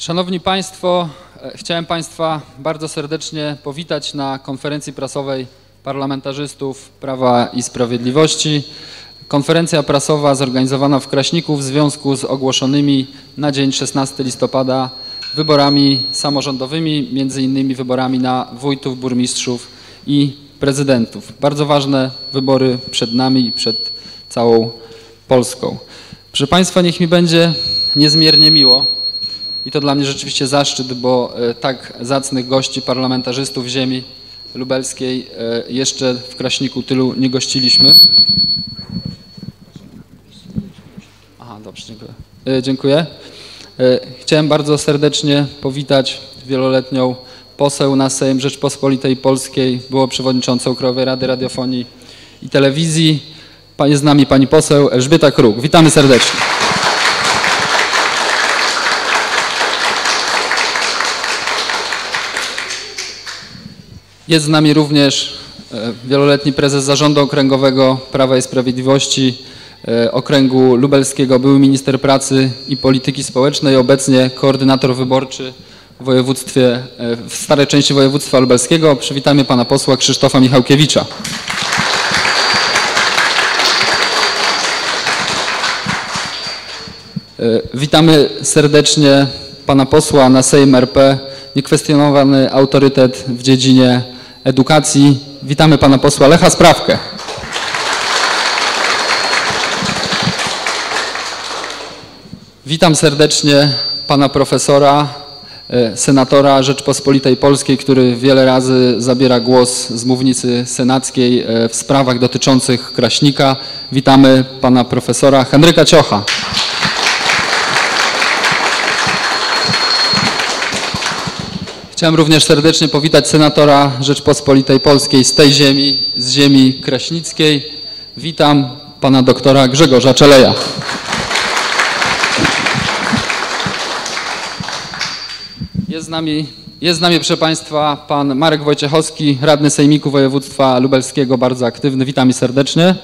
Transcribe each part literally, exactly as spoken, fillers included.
Szanowni Państwo, chciałem Państwa bardzo serdecznie powitać na konferencji prasowej parlamentarzystów Prawa i Sprawiedliwości. Konferencja prasowa zorganizowana w Kraśniku w związku z ogłoszonymi na dzień szesnastego listopada wyborami samorządowymi, między innymi wyborami na wójtów, burmistrzów i prezydentów. Bardzo ważne wybory przed nami i przed całą Polską. Proszę Państwa, niech mi będzie niezmiernie miło i to dla mnie rzeczywiście zaszczyt, bo tak zacnych gości, parlamentarzystów ziemi lubelskiej jeszcze w Kraśniku tylu nie gościliśmy. Aha, dobrze, dziękuję. Dziękuję. Chciałem bardzo serdecznie powitać wieloletnią poseł na Sejm Rzeczpospolitej Polskiej, była przewodniczącą Krajowej Rady Radiofonii i Telewizji. Jest z nami pani poseł Elżbieta Kruk. Witamy serdecznie. Jest z nami również wieloletni prezes Zarządu Okręgowego Prawa i Sprawiedliwości Okręgu Lubelskiego, były minister pracy i polityki społecznej, obecnie koordynator wyborczy w województwie, w starej części województwa lubelskiego. Przywitamy pana posła Krzysztofa Michałkiewicza. Witamy serdecznie pana posła na Sejm R P, niekwestionowany autorytet w dziedzinie edukacji. Witamy pana posła Lecha Sprawkę. Witam serdecznie pana profesora, senatora Rzeczpospolitej Polskiej, który wiele razy zabiera głos z mównicy senackiej w sprawach dotyczących Kraśnika. Witamy pana profesora Henryka Ciocha. Chciałem również serdecznie powitać senatora Rzeczpospolitej Polskiej z tej ziemi, z ziemi kraśnickiej. Witam pana doktora Grzegorza Czeleja. Jest z nami, jest z nami, proszę Państwa, pan Marek Wojciechowski, radny Sejmiku Województwa Lubelskiego, bardzo aktywny. Witam serdecznie.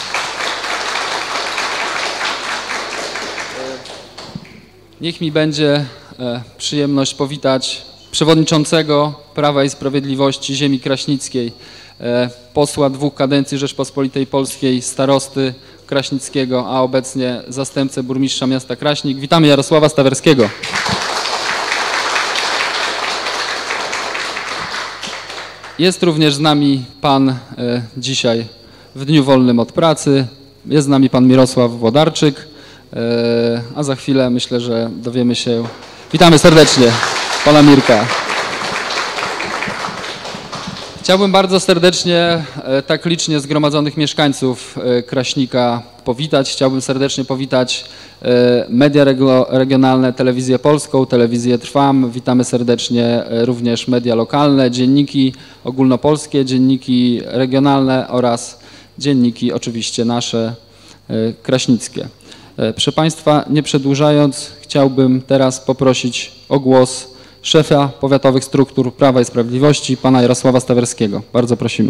Niech mi będzie przyjemność powitać przewodniczącego Prawa i Sprawiedliwości ziemi kraśnickiej, posła dwóch kadencji Rzeczpospolitej Polskiej, starosty kraśnickiego, a obecnie zastępcę burmistrza miasta Kraśnik. Witamy Jarosława Stawerskiego. Jest również z nami pan e, dzisiaj w dniu wolnym od pracy, jest z nami pan Mirosław Włodarczyk, e, a za chwilę myślę, że dowiemy się. Witamy serdecznie pana Mirka. Chciałbym bardzo serdecznie e, tak licznie zgromadzonych mieszkańców e, Kraśnika powitać. Chciałbym serdecznie powitać e, media regio, regionalne, Telewizję Polską, Telewizję Trwam. Witamy serdecznie e, również media lokalne, dzienniki ogólnopolskie, dzienniki regionalne oraz dzienniki oczywiście nasze e, kraśnickie. E, proszę Państwa, nie przedłużając, chciałbym teraz poprosić o głos szefa powiatowych struktur Prawa i Sprawiedliwości, pana Jarosława Stawerskiego. Bardzo prosimy.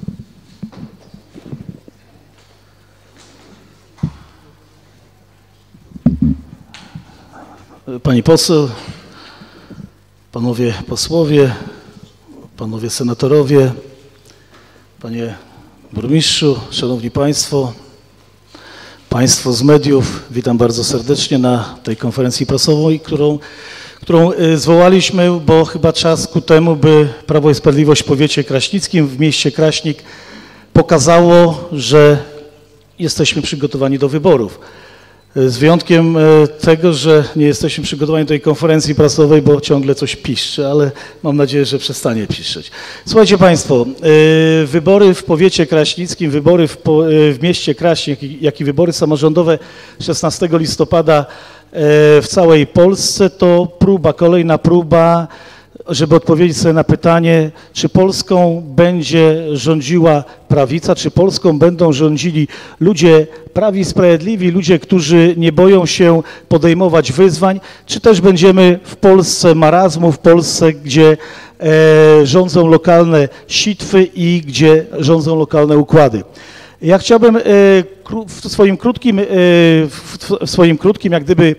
Pani poseł, panowie posłowie, panowie senatorowie, panie burmistrzu, szanowni państwo, państwo z mediów, witam bardzo serdecznie na tej konferencji prasowej, którą którą zwołaliśmy, bo chyba czas ku temu, by Prawo i Sprawiedliwość w powiecie kraśnickim, w mieście Kraśnik pokazało, że jesteśmy przygotowani do wyborów. Z wyjątkiem tego, że nie jesteśmy przygotowani do tej konferencji prasowej, bo ciągle coś piszczy, ale mam nadzieję, że przestanie piszczeć. Słuchajcie Państwo, wybory w powiecie kraśnickim, wybory w, po, w mieście Kraśnik, jak i wybory samorządowe szesnastego listopada w całej Polsce to próba, kolejna próba, żeby odpowiedzieć sobie na pytanie, czy Polską będzie rządziła prawica, czy Polską będą rządzili ludzie prawi i sprawiedliwi, ludzie, którzy nie boją się podejmować wyzwań, czy też będziemy w Polsce marazmu, w Polsce, gdzie e, rządzą lokalne sitwy i gdzie rządzą lokalne układy. Ja chciałbym e, w swoim krótkim, e, w swoim krótkim jak gdyby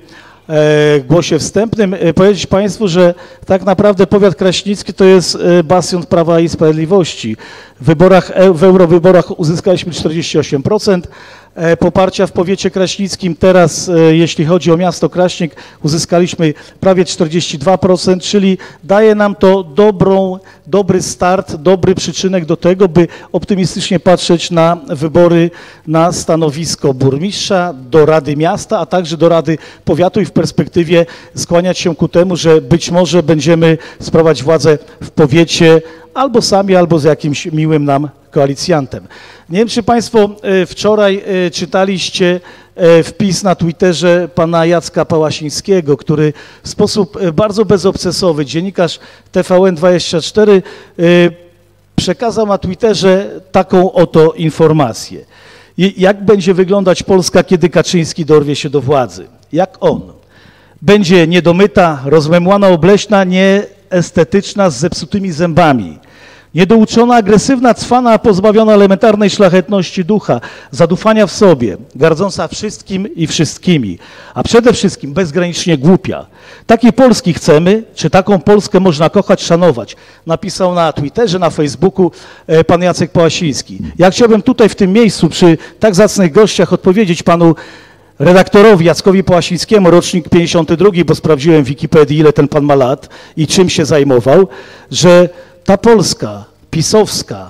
w głosie wstępnym powiedzieć Państwu, że tak naprawdę powiat kraśnicki to jest bastion Prawa i Sprawiedliwości. W wyborach, w eurowyborach uzyskaliśmy czterdzieści osiem procent poparcia w powiecie kraśnickim. Teraz, jeśli chodzi o miasto Kraśnik, uzyskaliśmy prawie czterdzieści dwa procent, czyli daje nam to dobrą, dobry start, dobry przyczynek do tego, by optymistycznie patrzeć na wybory na stanowisko burmistrza, do Rady Miasta, a także do Rady Powiatu i w perspektywie skłaniać się ku temu, że być może będziemy sprawować władzę w powiecie albo sami, albo z jakimś miłym nam koalicjantem. Nie wiem, czy Państwo wczoraj czytaliście wpis na Twitterze pana Jacka Pałasińskiego, który w sposób bardzo bezobcesowy, dziennikarz T V N dwadzieścia cztery, przekazał na Twitterze taką oto informację. Jak będzie wyglądać Polska, kiedy Kaczyński dorwie się do władzy? Jak on? Będzie niedomyta, rozmemłana, obleśna, nieestetyczna, z zepsutymi zębami. Niedouczona, agresywna, cwana, pozbawiona elementarnej szlachetności ducha, zadufania w sobie, gardząca wszystkim i wszystkimi, a przede wszystkim bezgranicznie głupia. Takiej Polski chcemy, czy taką Polskę można kochać, szanować? Napisał na Twitterze, na Facebooku pan Jacek Pałasiński. Ja chciałbym tutaj w tym miejscu przy tak zacnych gościach odpowiedzieć panu redaktorowi Jackowi Pałasińskiemu, rocznik pięćdziesiąty drugi, bo sprawdziłem w Wikipedii, ile ten pan ma lat i czym się zajmował, że ta Polska pisowska,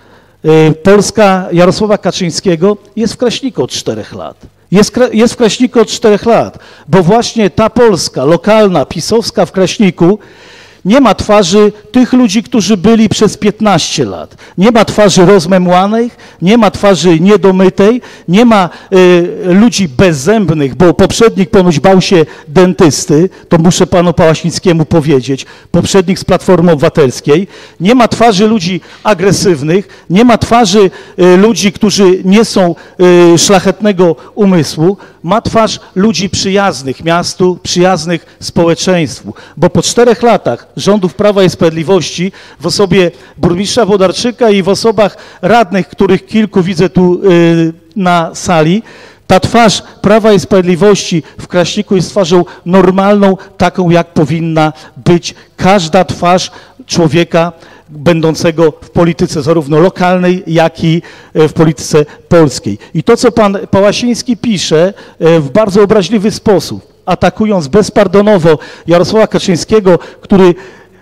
y, Polska Jarosława Kaczyńskiego jest w Kraśniku od czterech lat. Jest, jest w Kraśniku od czterech lat, bo właśnie ta Polska lokalna, pisowska w Kraśniku nie ma twarzy tych ludzi, którzy byli przez piętnaście lat. Nie ma twarzy rozmemłanych, nie ma twarzy niedomytej, nie ma y, ludzi bezzębnych, bo poprzednik ponoć bał się dentysty, to muszę panu Pałasińskiemu powiedzieć, poprzednik z Platformy Obywatelskiej. Nie ma twarzy ludzi agresywnych, nie ma twarzy y, ludzi, którzy nie są y, szlachetnego umysłu. Ma twarz ludzi przyjaznych miastu, przyjaznych społeczeństwu, bo po czterech latach rządów Prawa i Sprawiedliwości w osobie burmistrza Włodarczyka i w osobach radnych, których kilku widzę tu y, na sali, ta twarz Prawa i Sprawiedliwości w Kraśniku jest twarzą normalną, taką jak powinna być każda twarz człowieka będącego w polityce zarówno lokalnej, jak i w polityce polskiej. I to, co pan Pałasiński pisze w bardzo obraźliwy sposób, atakując bezpardonowo Jarosława Kaczyńskiego, który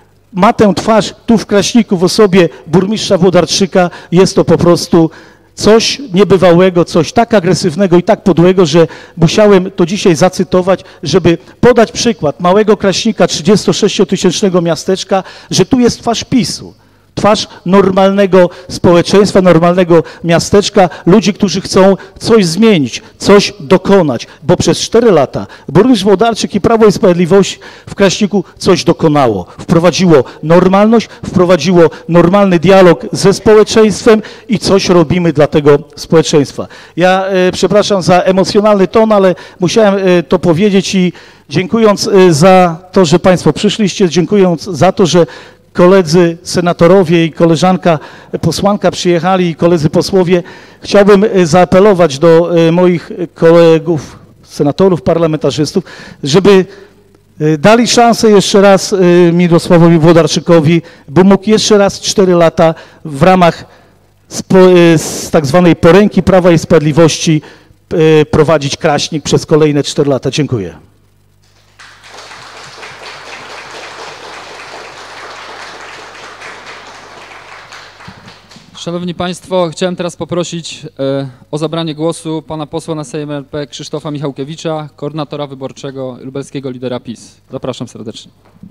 ma tę twarz tu w Kraśniku w osobie burmistrza Włodarczyka, jest to po prostu coś niebywałego, coś tak agresywnego i tak podłego, że musiałem to dzisiaj zacytować, żeby podać przykład małego Kraśnika, trzydziestosześciotysięcznego miasteczka, że tu jest twarz PiSu. Twarz normalnego społeczeństwa, normalnego miasteczka, ludzi, którzy chcą coś zmienić, coś dokonać, bo przez cztery lata burmistrz Włodarczyk i Prawo i Sprawiedliwość w Kraśniku coś dokonało. Wprowadziło normalność, wprowadziło normalny dialog ze społeczeństwem i coś robimy dla tego społeczeństwa. Ja e, przepraszam za emocjonalny ton, ale musiałem e, to powiedzieć i dziękując e, za to, że Państwo przyszliście, dziękując za to, że koledzy senatorowie i koleżanka posłanka przyjechali i koledzy posłowie, chciałbym zaapelować do moich kolegów, senatorów, parlamentarzystów, żeby dali szansę jeszcze raz Mirosławowi Włodarczykowi, by mógł jeszcze raz cztery lata w ramach z tak zwanej poręki Prawa i Sprawiedliwości prowadzić Kraśnik przez kolejne cztery lata. Dziękuję. Szanowni Państwo, chciałem teraz poprosić e, o zabranie głosu pana posła na Sejm R P Krzysztofa Michałkiewicza, koordynatora wyborczego lubelskiego lidera PiS. Zapraszam serdecznie.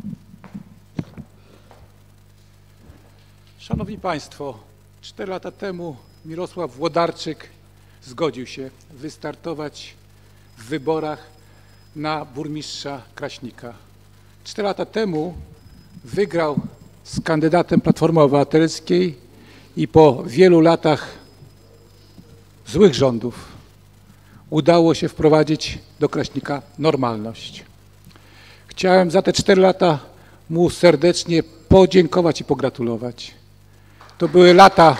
Szanowni Państwo, cztery lata temu Mirosław Włodarczyk zgodził się wystartować w wyborach na burmistrza Kraśnika. Cztery lata temu wygrał z kandydatem Platformy Obywatelskiej i po wielu latach złych rządów udało się wprowadzić do Kraśnika normalność. Chciałem za te cztery lata mu serdecznie podziękować i pogratulować. To były lata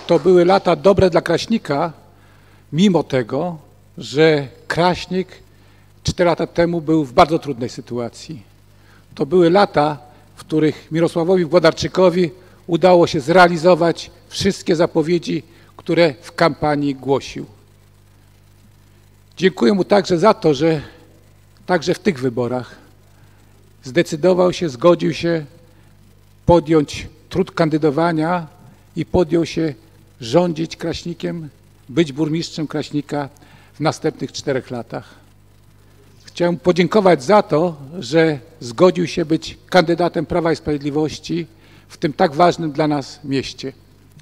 to były lata dobre dla Kraśnika, mimo tego, że Kraśnik cztery lata temu był w bardzo trudnej sytuacji. To były lata, w których Mirosławowi Włodarczykowi udało się zrealizować wszystkie zapowiedzi, które w kampanii głosił. Dziękuję mu także za to, że także w tych wyborach zdecydował się, zgodził się podjąć trud kandydowania i podjął się rządzić Kraśnikiem, być burmistrzem Kraśnika w następnych czterech latach. Chciałem podziękować za to, że zgodził się być kandydatem Prawa i Sprawiedliwości w tym tak ważnym dla nas mieście.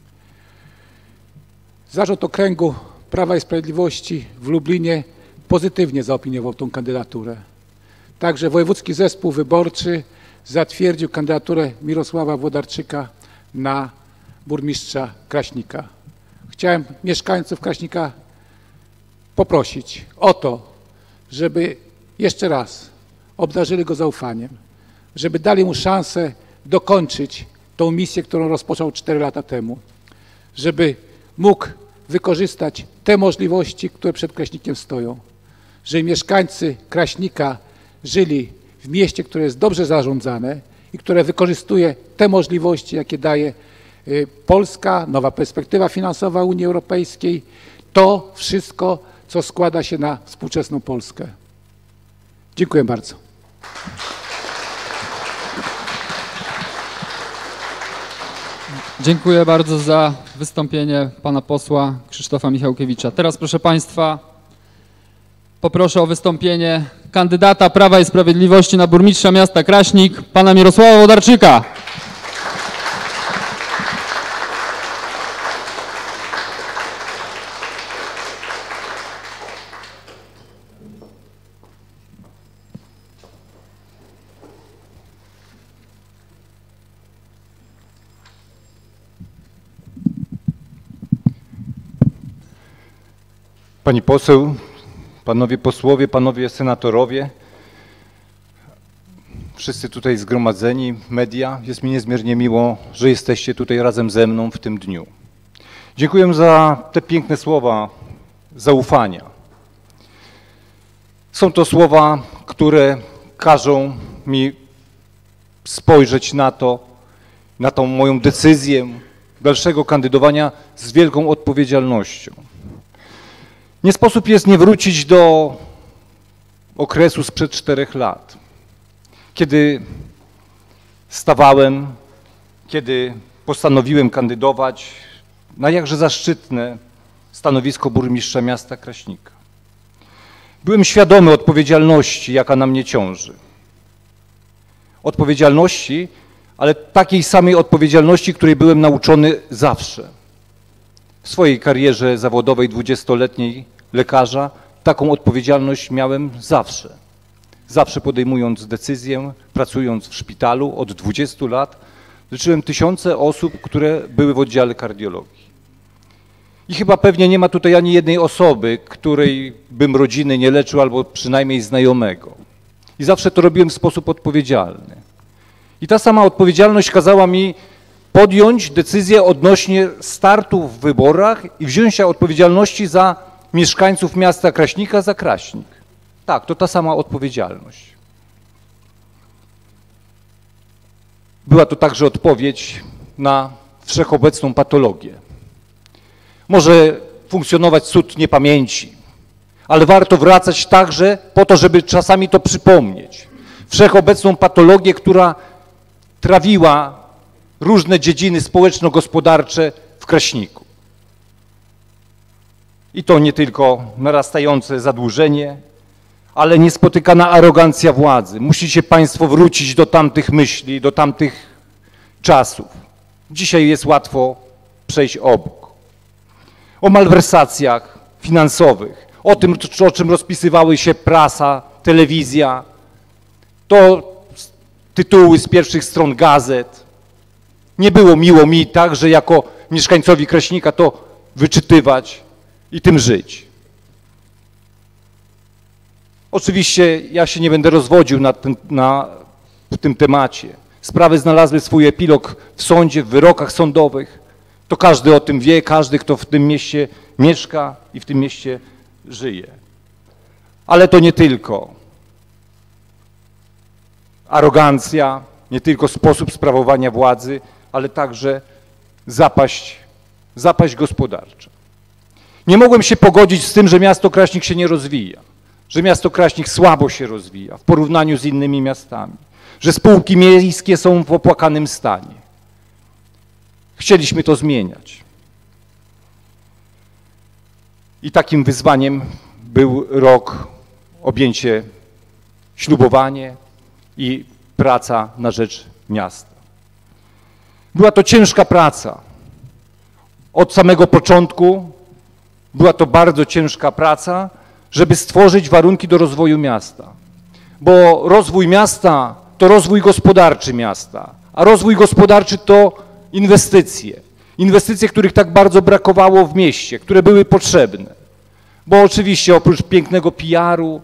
Zarząd Okręgu Prawa i Sprawiedliwości w Lublinie pozytywnie zaopiniował tą kandydaturę. Także Wojewódzki Zespół Wyborczy zatwierdził kandydaturę Mirosława Włodarczyka na burmistrza Kraśnika. Chciałem mieszkańców Kraśnika poprosić o to, żeby jeszcze raz obdarzyli go zaufaniem, żeby dali mu szansę dokończyć tą misję, którą rozpoczął cztery lata temu, żeby mógł wykorzystać te możliwości, które przed Kraśnikiem stoją, żeby mieszkańcy Kraśnika żyli w mieście, które jest dobrze zarządzane i które wykorzystuje te możliwości, jakie daje Polska, nowa perspektywa finansowa Unii Europejskiej, to wszystko, co składa się na współczesną Polskę. Dziękuję bardzo. Dziękuję bardzo za wystąpienie pana posła Krzysztofa Michałkiewicza. Teraz, proszę państwa, poproszę o wystąpienie kandydata Prawa i Sprawiedliwości na burmistrza miasta Kraśnik, pana Mirosława Włodarczyka. Pani poseł, panowie posłowie, panowie senatorowie, wszyscy tutaj zgromadzeni, media, jest mi niezmiernie miło, że jesteście tutaj razem ze mną w tym dniu. Dziękuję za te piękne słowa zaufania. Są to słowa, które każą mi spojrzeć na to, na tą moją decyzję dalszego kandydowania z wielką odpowiedzialnością. Nie sposób jest nie wrócić do okresu sprzed czterech lat, kiedy stawałem, kiedy postanowiłem kandydować na jakże zaszczytne stanowisko burmistrza miasta Kraśnika. Byłem świadomy odpowiedzialności, jaka na mnie ciąży. Odpowiedzialności, ale takiej samej odpowiedzialności, której byłem nauczony zawsze. W swojej karierze zawodowej dwudziestoletniej lekarza taką odpowiedzialność miałem zawsze. Zawsze podejmując decyzję, pracując w szpitalu od dwudziestu lat, leczyłem tysiące osób, które były w oddziale kardiologii. I chyba pewnie nie ma tutaj ani jednej osoby, której bym rodziny nie leczył, albo przynajmniej znajomego. I zawsze to robiłem w sposób odpowiedzialny. I ta sama odpowiedzialność kazała mi podjąć decyzję odnośnie startu w wyborach i wziąć się odpowiedzialności za mieszkańców miasta Kraśnika, za Kraśnik. Tak, to ta sama odpowiedzialność. Była to także odpowiedź na wszechobecną patologię. Może funkcjonować cud niepamięci, ale warto wracać także po to, żeby czasami to przypomnieć. Wszechobecną patologię, która trawiła różne dziedziny społeczno-gospodarcze w Kraśniku. I to nie tylko narastające zadłużenie, ale niespotykana arogancja władzy. Musicie państwo wrócić do tamtych myśli, do tamtych czasów. Dzisiaj jest łatwo przejść obok. O malwersacjach finansowych, o tym, o czym rozpisywały się prasa, telewizja, to tytuły z pierwszych stron gazet. Nie było miło mi także jako mieszkańcowi Kraśnika to wyczytywać i tym żyć. Oczywiście ja się nie będę rozwodził na tym, na, w tym temacie. Sprawy znalazły swój epilog w sądzie, w wyrokach sądowych. To każdy o tym wie, każdy, kto w tym mieście mieszka i w tym mieście żyje. Ale to nie tylko arogancja, nie tylko sposób sprawowania władzy, ale także zapaść, zapaść gospodarcza. Nie mogłem się pogodzić z tym, że miasto Kraśnik się nie rozwija, że miasto Kraśnik słabo się rozwija w porównaniu z innymi miastami, że spółki miejskie są w opłakanym stanie. Chcieliśmy to zmieniać. I takim wyzwaniem był rok, objęcie, ślubowanie i praca na rzecz miasta. Była to ciężka praca. Od samego początku była to bardzo ciężka praca, żeby stworzyć warunki do rozwoju miasta. Bo rozwój miasta to rozwój gospodarczy miasta, a rozwój gospodarczy to inwestycje. Inwestycje, których tak bardzo brakowało w mieście, które były potrzebne. Bo oczywiście oprócz pięknego P R-u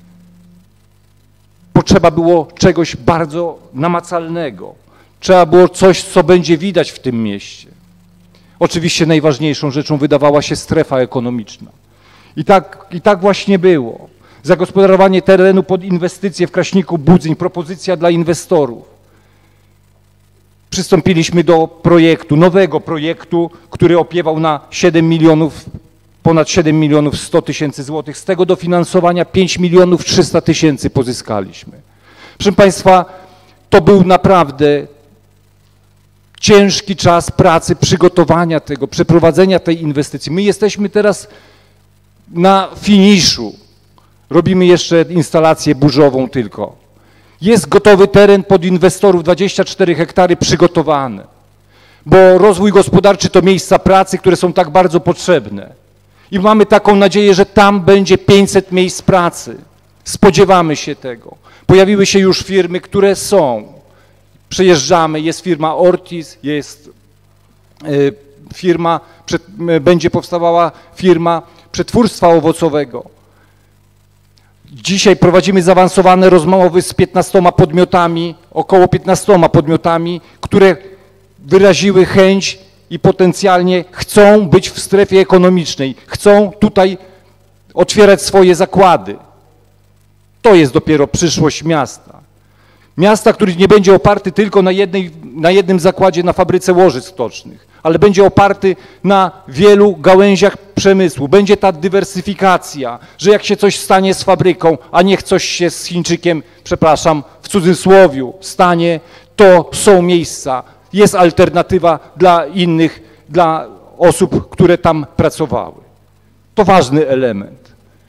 potrzeba było czegoś bardzo namacalnego. Trzeba było coś, co będzie widać w tym mieście. Oczywiście najważniejszą rzeczą wydawała się strefa ekonomiczna. I tak, i tak właśnie było. Zagospodarowanie terenu pod inwestycje w Kraśniku Budzyn, propozycja dla inwestorów. Przystąpiliśmy do projektu, nowego projektu, który opiewał na siedem milionów, ponad siedem milionów sto tysięcy złotych. Z tego dofinansowania pięć milionów trzysta tysięcy pozyskaliśmy. Proszę Państwa, to był naprawdę ciężki czas pracy, przygotowania tego, przeprowadzenia tej inwestycji. My jesteśmy teraz na finiszu. Robimy jeszcze instalację burzową tylko. Jest gotowy teren pod inwestorów, dwadzieścia cztery hektary przygotowane. Bo rozwój gospodarczy to miejsca pracy, które są tak bardzo potrzebne. I mamy taką nadzieję, że tam będzie pięćset miejsc pracy. Spodziewamy się tego. Pojawiły się już firmy, które są. Przejeżdżamy, jest firma Ortiz, jest y, firma, przed, y, będzie powstawała firma przetwórstwa owocowego. Dzisiaj prowadzimy zaawansowane rozmowy z piętnastoma podmiotami, około piętnastoma podmiotami, które wyraziły chęć i potencjalnie chcą być w strefie ekonomicznej, chcą tutaj otwierać swoje zakłady. To jest dopiero przyszłość miasta. Miasta, który nie będzie oparty tylko na, jednej, na jednym zakładzie, na fabryce łożyc stocznych, ale będzie oparty na wielu gałęziach przemysłu. Będzie ta dywersyfikacja, że jak się coś stanie z fabryką, a niech coś się z Chińczykiem, przepraszam, w cudzysłowiu stanie, to są miejsca. Jest alternatywa dla innych, dla osób, które tam pracowały. To ważny element.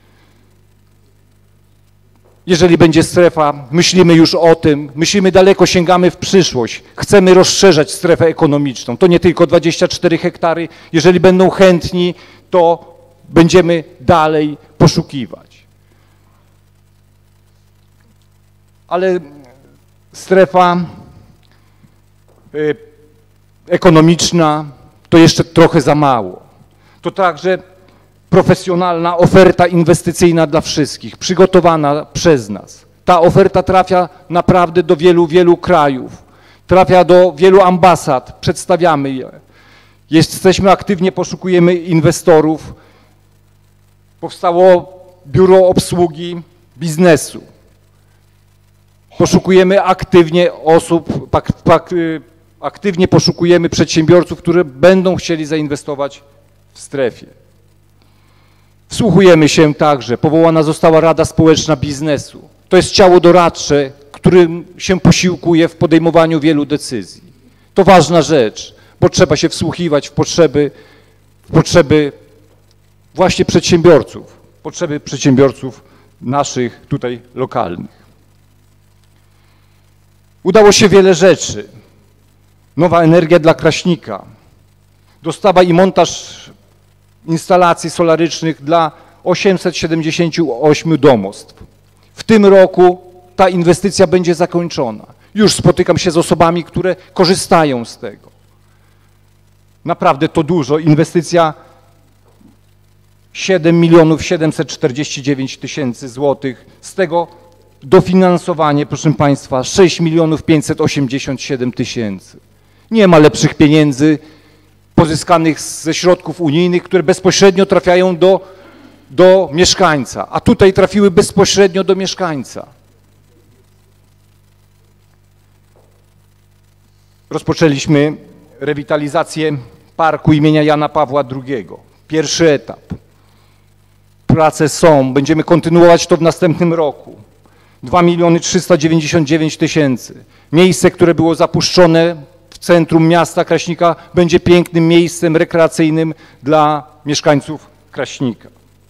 Jeżeli będzie strefa, myślimy już o tym, myślimy daleko, sięgamy w przyszłość. Chcemy rozszerzać strefę ekonomiczną. To nie tylko dwadzieścia cztery hektary. Jeżeli będą chętni, to będziemy dalej poszukiwać. Ale strefa ekonomiczna to jeszcze trochę za mało. To także profesjonalna oferta inwestycyjna dla wszystkich, przygotowana przez nas. Ta oferta trafia naprawdę do wielu, wielu krajów, trafia do wielu ambasad, przedstawiamy je. Jesteśmy aktywnie, poszukujemy inwestorów. Powstało biuro obsługi biznesu. Poszukujemy aktywnie osób, pak, pak, aktywnie poszukujemy przedsiębiorców, które będą chcieli zainwestować w strefie. Wsłuchujemy się także, powołana została Rada Społeczna Biznesu. To jest ciało doradcze, którym się posiłkuje w podejmowaniu wielu decyzji. To ważna rzecz, bo trzeba się wsłuchiwać w potrzeby, w potrzeby właśnie przedsiębiorców, potrzeby przedsiębiorców naszych tutaj lokalnych. Udało się wiele rzeczy. Nowa energia dla Kraśnika, dostawa i montaż instalacji solarycznych dla osiemset siedemdziesięciu ośmiu domostw. W tym roku ta inwestycja będzie zakończona. Już spotykam się z osobami, które korzystają z tego. Naprawdę to dużo. Inwestycja siedem milionów siedemset czterdzieści dziewięć tysięcy złotych. Z tego dofinansowanie, proszę Państwa, sześć milionów pięćset osiemdziesiąt siedem tysięcy. Nie ma lepszych pieniędzy pozyskanych ze środków unijnych, które bezpośrednio trafiają do, do mieszkańca, a tutaj trafiły bezpośrednio do mieszkańca. Rozpoczęliśmy rewitalizację parku imienia Jana Pawła drugiego. Pierwszy etap. Prace są, będziemy kontynuować to w następnym roku. dwa miliony trzysta dziewięćdziesiąt dziewięć tysięcy. Miejsce, które było zapuszczone w centrum miasta Kraśnika, będzie pięknym miejscem rekreacyjnym dla mieszkańców Kraśnika.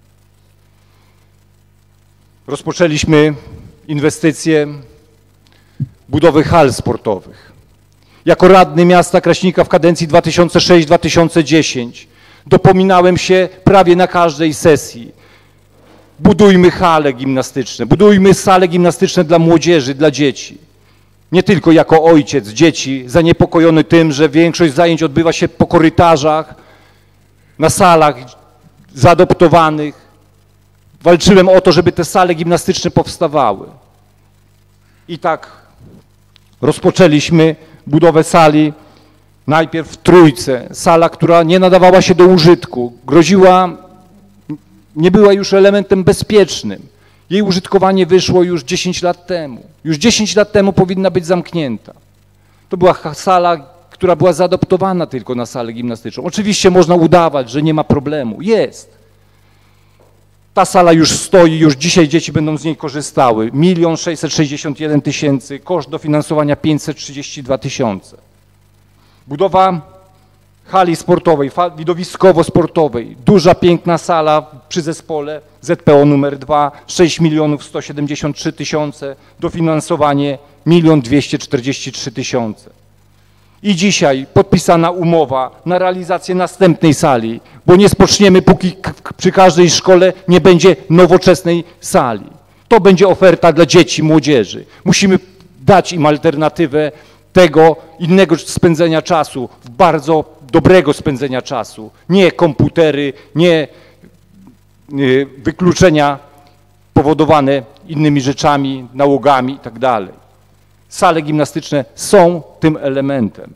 Rozpoczęliśmy inwestycje budowy hal sportowych. Jako radny miasta Kraśnika w kadencji dwa tysiące szóstej do dwa tysiące dziesiątej dopominałem się prawie na każdej sesji. Budujmy hale gimnastyczne, budujmy sale gimnastyczne dla młodzieży, dla dzieci. Nie tylko jako ojciec dzieci zaniepokojony tym, że większość zajęć odbywa się po korytarzach, na salach zaadoptowanych. Walczyłem o to, żeby te sale gimnastyczne powstawały. I tak rozpoczęliśmy budowę sali najpierw w Trójce. Sala, która nie nadawała się do użytku, groziła, nie była już elementem bezpiecznym. Jej użytkowanie wyszło już dziesięć lat temu. Już dziesięć lat temu powinna być zamknięta. To była sala, która była zaadoptowana tylko na salę gimnastyczną. Oczywiście można udawać, że nie ma problemu. Jest. Ta sala już stoi, już dzisiaj dzieci będą z niej korzystały. milion sześćset sześćdziesiąt jeden tysięcy, koszt dofinansowania pięćset trzydzieści dwa tysiące. Budowa hali sportowej, widowiskowo-sportowej, duża, piękna sala przy zespole Z P O numer dwa, sześć milionów sto siedemdziesiąt trzy tysiące, dofinansowanie milion dwieście czterdzieści trzy tysiące. I dzisiaj podpisana umowa na realizację następnej sali, bo nie spoczniemy, póki przy każdej szkole nie będzie nowoczesnej sali. To będzie oferta dla dzieci, młodzieży. Musimy dać im alternatywę tego innego spędzenia czasu, bardzo dobrego spędzenia czasu. Nie komputery, nie wykluczenia powodowane innymi rzeczami, nałogami i tak dalej. Sale gimnastyczne są tym elementem.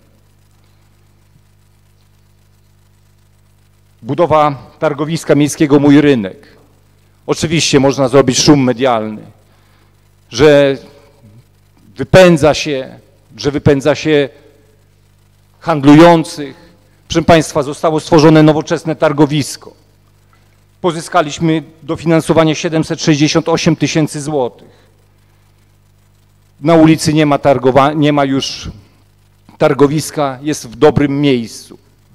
Budowa targowiska miejskiego Mój Rynek. Oczywiście można zrobić szum medialny, że wypędza się, że wypędza się handlujących. Proszę Państwa, zostało stworzone nowoczesne targowisko. Pozyskaliśmy dofinansowanie siedemset sześćdziesiąt osiem tysięcy złotych. Na ulicy nie ma, targowa- nie ma już targowiska, jest w dobrym miejscu.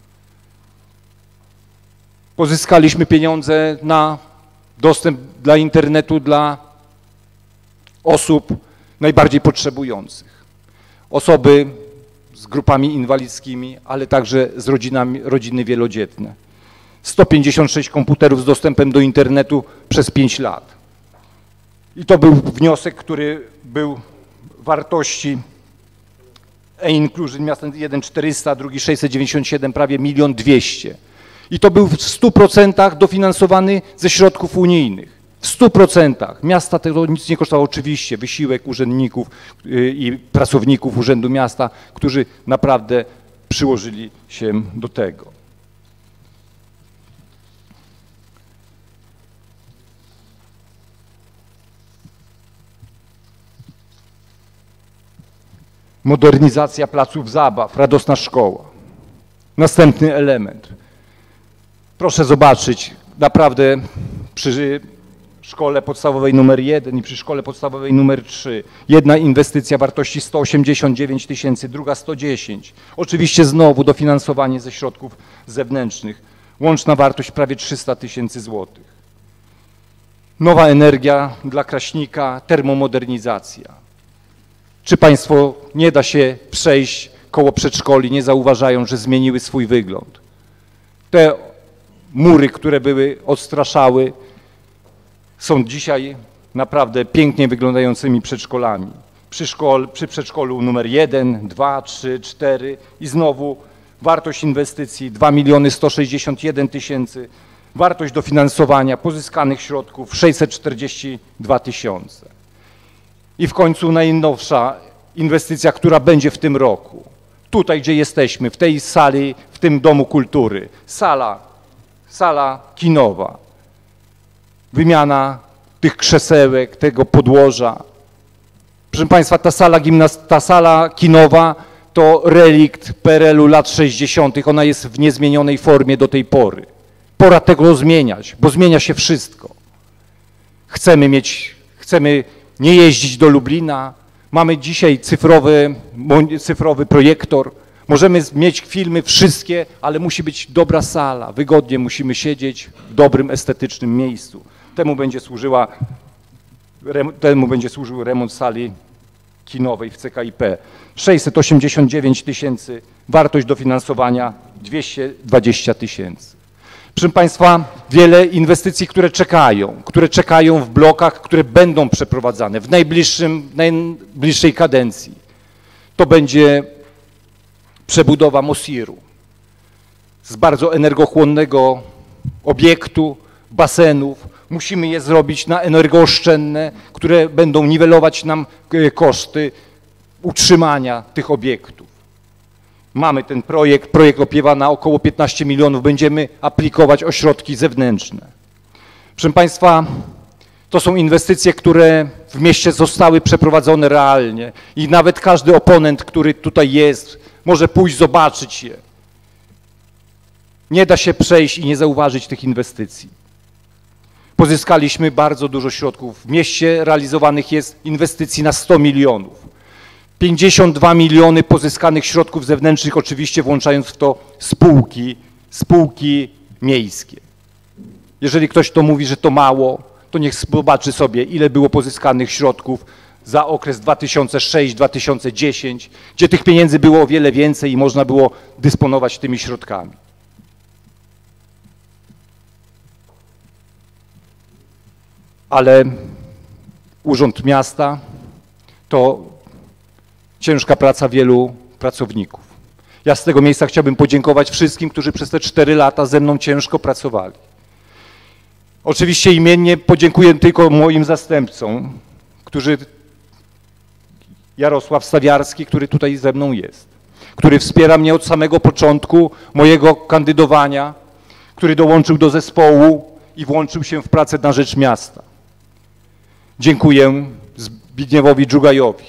Pozyskaliśmy pieniądze na dostęp dla internetu dla osób najbardziej potrzebujących. Osoby z grupami inwalidzkimi, ale także z rodzinami, rodziny wielodzietne. sto pięćdziesiąt sześć komputerów z dostępem do internetu przez pięć lat. I to był wniosek, który był wartości e-Inclusion, miasta jeden czterysta, drugi sześćset dziewięćdziesiąt siedem, prawie milion dwieście. I to był w stu procentach dofinansowany ze środków unijnych. W stu procentach. Miasta tego nic nie kosztowało, oczywiście, wysiłek urzędników i pracowników Urzędu Miasta, którzy naprawdę przyłożyli się do tego. Modernizacja placów zabaw, radosna szkoła. Następny element. Proszę zobaczyć, naprawdę przy szkole podstawowej numer jeden i przy szkole podstawowej numer trzy jedna inwestycja wartości sto osiemdziesiąt dziewięć tysięcy, druga sto dziesięć. Oczywiście znowu dofinansowanie ze środków zewnętrznych. Łączna wartość prawie trzysta tysięcy złotych. Nowa energia dla Kraśnika, termomodernizacja. Czy Państwo nie da się przejść koło przedszkoli, nie zauważają, że zmieniły swój wygląd? Te mury, które były odstraszały, są dzisiaj naprawdę pięknie wyglądającymi przedszkolami. Przy, szkole, przy przedszkolu numer jeden, dwa, trzy, cztery i znowu wartość inwestycji dwa miliony sto sześćdziesiąt jeden tysięcy, wartość dofinansowania pozyskanych środków sześćset czterdzieści dwa tysiące. I w końcu najnowsza inwestycja, która będzie w tym roku. tutaj, gdzie jesteśmy, w tej sali, w tym domu kultury. Sala, sala kinowa. Wymiana tych krzesełek, tego podłoża. Proszę Państwa, ta sala, gimnast- ta sala kinowa to relikt P R L-u lat sześćdziesiątych. Ona jest w niezmienionej formie do tej pory. Pora tego zmieniać, bo zmienia się wszystko. Chcemy mieć, chcemy nie jeździć do Lublina. Mamy dzisiaj cyfrowy, cyfrowy projektor. Możemy mieć filmy wszystkie, ale musi być dobra sala. Wygodnie musimy siedzieć w dobrym, estetycznym miejscu. Temu będzie służyła, temu będzie służył remont sali kinowej w C K I P. sześćset osiemdziesiąt dziewięć tysięcy, wartość dofinansowania dwieście dwadzieścia tysięcy. Proszę Państwa, wiele inwestycji, które czekają, które czekają w blokach, które będą przeprowadzane w najbliższym, najbliższej kadencji. To będzie przebudowa Mosiru z bardzo energochłonnego obiektu, basenów. Musimy je zrobić na energooszczędne, które będą niwelować nam koszty utrzymania tych obiektów. Mamy ten projekt, projekt opiewa na około piętnaście milionów, będziemy aplikować o środki zewnętrzne. Proszę Państwa, to są inwestycje, które w mieście zostały przeprowadzone realnie i nawet każdy oponent, który tutaj jest, może pójść zobaczyć je. Nie da się przejść i nie zauważyć tych inwestycji. Pozyskaliśmy bardzo dużo środków. W mieście realizowanych jest inwestycji na sto milionów. pięćdziesiąt dwa miliony pozyskanych środków zewnętrznych, oczywiście włączając w to spółki, spółki miejskie. Jeżeli ktoś to mówi, że to mało, to niech zobaczy sobie, ile było pozyskanych środków za okres dwa tysiące szósty do dwa tysiące dziesiątego, gdzie tych pieniędzy było o wiele więcej i można było dysponować tymi środkami. Ale Urząd Miasta to ciężka praca wielu pracowników. Ja z tego miejsca chciałbym podziękować wszystkim, którzy przez te cztery lata ze mną ciężko pracowali. Oczywiście imiennie podziękuję tylko moim zastępcom, którzy Jarosław Stawiarski, który tutaj ze mną jest, który wspiera mnie od samego początku mojego kandydowania, który dołączył do zespołu i włączył się w pracę na rzecz miasta. Dziękuję Zbigniewowi Dżugajowi,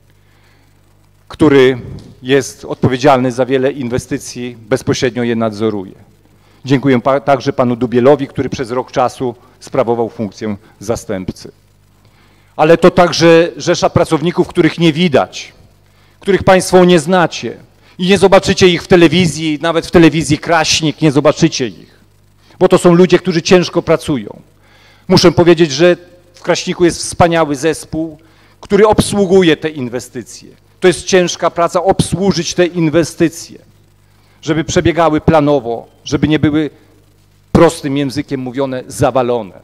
który jest odpowiedzialny za wiele inwestycji, bezpośrednio je nadzoruje. Dziękuję pa- także panu Dubielowi, który przez rok czasu sprawował funkcję zastępcy. Ale to także rzesza pracowników, których nie widać, których Państwo nie znacie i nie zobaczycie ich w telewizji, nawet w telewizji Kraśnik nie zobaczycie ich, bo to są ludzie, którzy ciężko pracują. Muszę powiedzieć, że w Kraśniku jest wspaniały zespół, który obsługuje te inwestycje. To jest ciężka praca obsłużyć te inwestycje, żeby przebiegały planowo, żeby nie były prostym językiem mówione zawalone.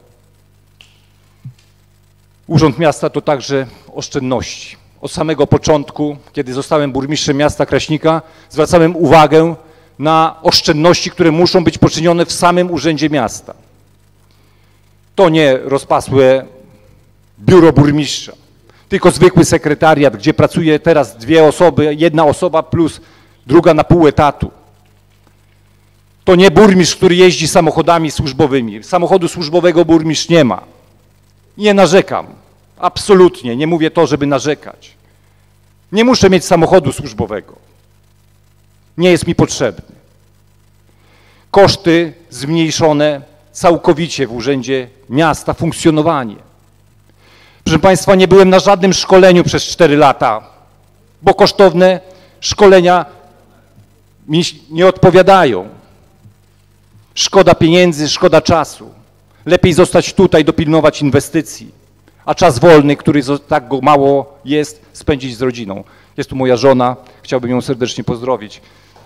Urząd Miasta to także oszczędności. Od samego początku, kiedy zostałem burmistrzem miasta Kraśnika, zwracałem uwagę na oszczędności, które muszą być poczynione w samym Urzędzie Miasta. To nie rozpasłe biuro burmistrza, tylko zwykły sekretariat, gdzie pracuje teraz dwie osoby, jedna osoba plus druga na pół etatu. To nie burmistrz, który jeździ samochodami służbowymi. Samochodu służbowego burmistrz nie ma. Nie narzekam. Absolutnie. Nie mówię to, żeby narzekać. Nie muszę mieć samochodu służbowego. Nie jest mi potrzebny. Koszty zmniejszone całkowicie w Urzędzie Miasta, funkcjonowanie. Proszę Państwa, nie byłem na żadnym szkoleniu przez cztery lata, bo kosztowne szkolenia mi nie odpowiadają. Szkoda pieniędzy, szkoda czasu. Lepiej zostać tutaj, dopilnować inwestycji, a czas wolny, który tak go mało jest, spędzić z rodziną. Jest tu moja żona, chciałbym ją serdecznie pozdrowić.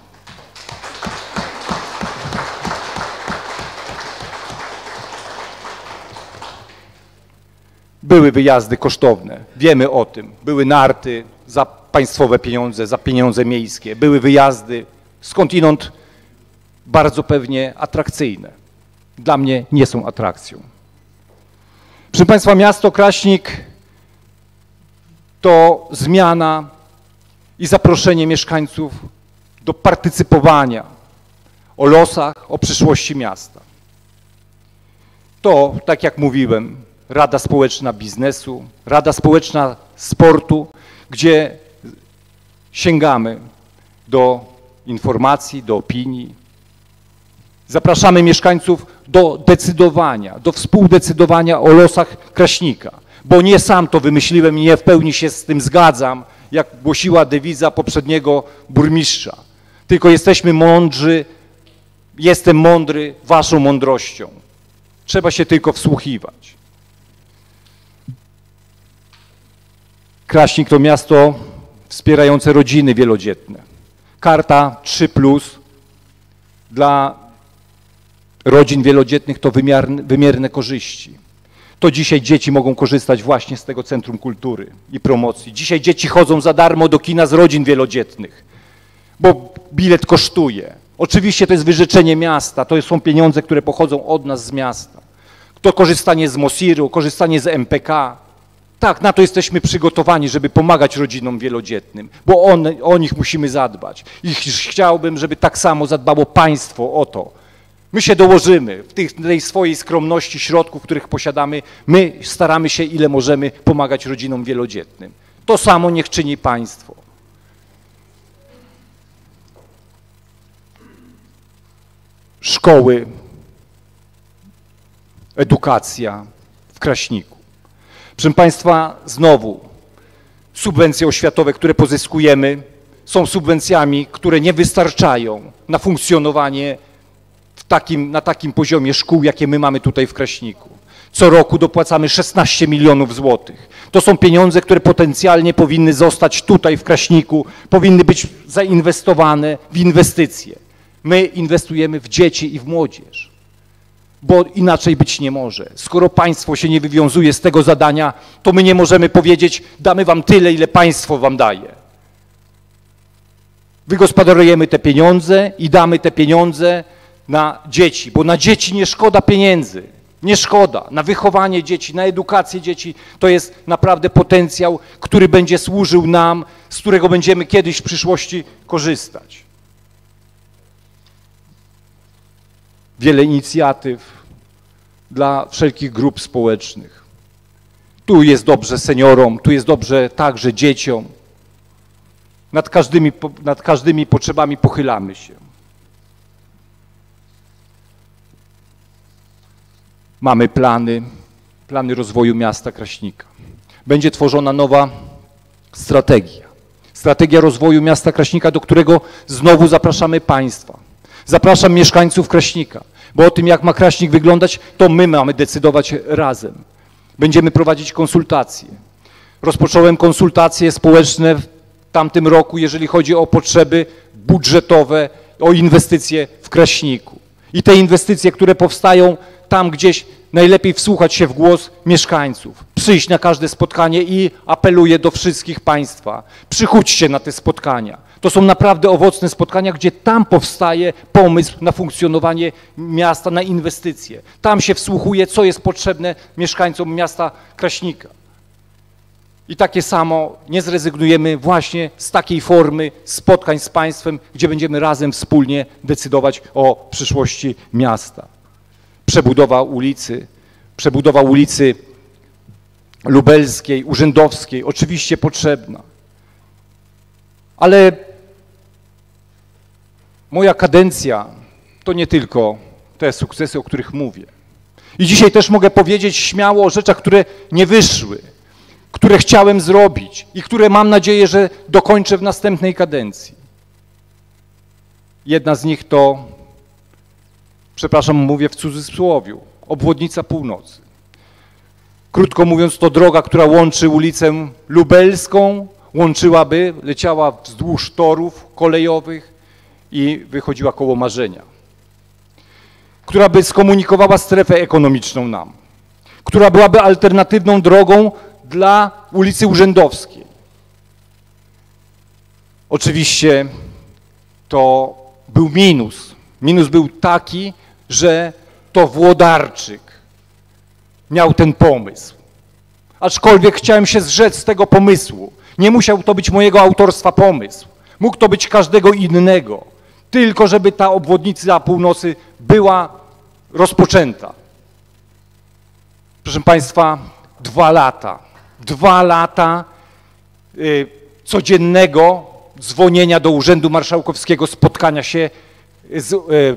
Były wyjazdy kosztowne, wiemy o tym. Były narty za państwowe pieniądze, za pieniądze miejskie. Były wyjazdy skądinąd bardzo pewnie atrakcyjne. Dla mnie nie są atrakcją. Proszę Państwa, miasto Kraśnik to zmiana i zaproszenie mieszkańców do partycypowania o losach, o przyszłości miasta. To, tak jak mówiłem, Rada Społeczna Biznesu, Rada Społeczna Sportu, gdzie sięgamy do informacji, do opinii. Zapraszamy mieszkańców do decydowania, do współdecydowania o losach Kraśnika, bo nie sam to wymyśliłem i nie w pełni się z tym zgadzam, jak głosiła dewiza poprzedniego burmistrza. Tylko jesteśmy mądrzy, jestem mądry waszą mądrością. Trzeba się tylko wsłuchiwać. Kraśnik to miasto wspierające rodziny wielodzietne. Karta trzy plus dla rodzin wielodzietnych to wymierne, wymierne korzyści. To dzisiaj dzieci mogą korzystać właśnie z tego Centrum Kultury i Promocji. Dzisiaj dzieci chodzą za darmo do kina z rodzin wielodzietnych, bo bilet kosztuje. Oczywiście to jest wyrzeczenie miasta, to są pieniądze, które pochodzą od nas z miasta. To korzystanie z Mosiru, korzystanie z M P K. Tak, na to jesteśmy przygotowani, żeby pomagać rodzinom wielodzietnym, bo on, o nich musimy zadbać. I chciałbym, żeby tak samo zadbało państwo o to. My się dołożymy w tych, tej swojej skromności środków, których posiadamy. My staramy się, ile możemy, pomagać rodzinom wielodzietnym. To samo niech czyni państwo. Szkoły, edukacja w Kraśniku. Proszę państwa, znowu subwencje oświatowe, które pozyskujemy, są subwencjami, które nie wystarczają na funkcjonowanie w takim, na takim poziomie szkół, jakie my mamy tutaj w Kraśniku. Co roku dopłacamy szesnaście milionów złotych. To są pieniądze, które potencjalnie powinny zostać tutaj w Kraśniku, powinny być zainwestowane w inwestycje. My inwestujemy w dzieci i w młodzież, bo inaczej być nie może. Skoro państwo się nie wywiązuje z tego zadania, to my nie możemy powiedzieć, damy wam tyle, ile państwo wam daje. Wygospodarujemy te pieniądze i damy te pieniądze na dzieci, bo na dzieci nie szkoda pieniędzy, nie szkoda. Na wychowanie dzieci, na edukację dzieci to jest naprawdę potencjał, który będzie służył nam, z którego będziemy kiedyś w przyszłości korzystać. Wiele inicjatyw dla wszelkich grup społecznych. Tu jest dobrze seniorom, tu jest dobrze także dzieciom. Nad każdymi, nad każdymi potrzebami pochylamy się. Mamy plany, plany rozwoju miasta Kraśnika. Będzie tworzona nowa strategia. Strategia rozwoju miasta Kraśnika, do którego znowu zapraszamy państwa. Zapraszam mieszkańców Kraśnika, bo o tym, jak ma Kraśnik wyglądać, to my mamy decydować razem. Będziemy prowadzić konsultacje. Rozpocząłem konsultacje społeczne w tamtym roku, jeżeli chodzi o potrzeby budżetowe, o inwestycje w Kraśniku. I te inwestycje, które powstają tam gdzieś, najlepiej wsłuchać się w głos mieszkańców, przyjść na każde spotkanie i apeluję do wszystkich państwa, przychódźcie na te spotkania. To są naprawdę owocne spotkania, gdzie tam powstaje pomysł na funkcjonowanie miasta, na inwestycje. Tam się wsłuchuje, co jest potrzebne mieszkańcom miasta Kraśnika. I takie samo nie zrezygnujemy właśnie z takiej formy spotkań z państwem, gdzie będziemy razem wspólnie decydować o przyszłości miasta. Przebudowa ulicy, przebudowa ulicy Lubelskiej, Urzędowskiej, oczywiście potrzebna. Ale moja kadencja to nie tylko te sukcesy, o których mówię. I dzisiaj też mogę powiedzieć śmiało o rzeczach, które nie wyszły, które chciałem zrobić i które mam nadzieję, że dokończę w następnej kadencji. Jedna z nich to, przepraszam, mówię w cudzysłowiu, obwodnica północy. Krótko mówiąc, to droga, która łączy ulicę Lubelską, łączyłaby, leciała wzdłuż torów kolejowych i wychodziła koło Marzenia. Która by skomunikowała strefę ekonomiczną nam. Która byłaby alternatywną drogą dla ulicy Urzędowskiej. Oczywiście to był minus. Minus był taki, że to Włodarczyk miał ten pomysł. Aczkolwiek chciałem się zrzec z tego pomysłu. Nie musiał to być mojego autorstwa pomysł. Mógł to być każdego innego, tylko żeby ta obwodnica północy była rozpoczęta. Proszę Państwa, dwa lata, dwa lata y, codziennego dzwonienia do Urzędu Marszałkowskiego, spotkania się z,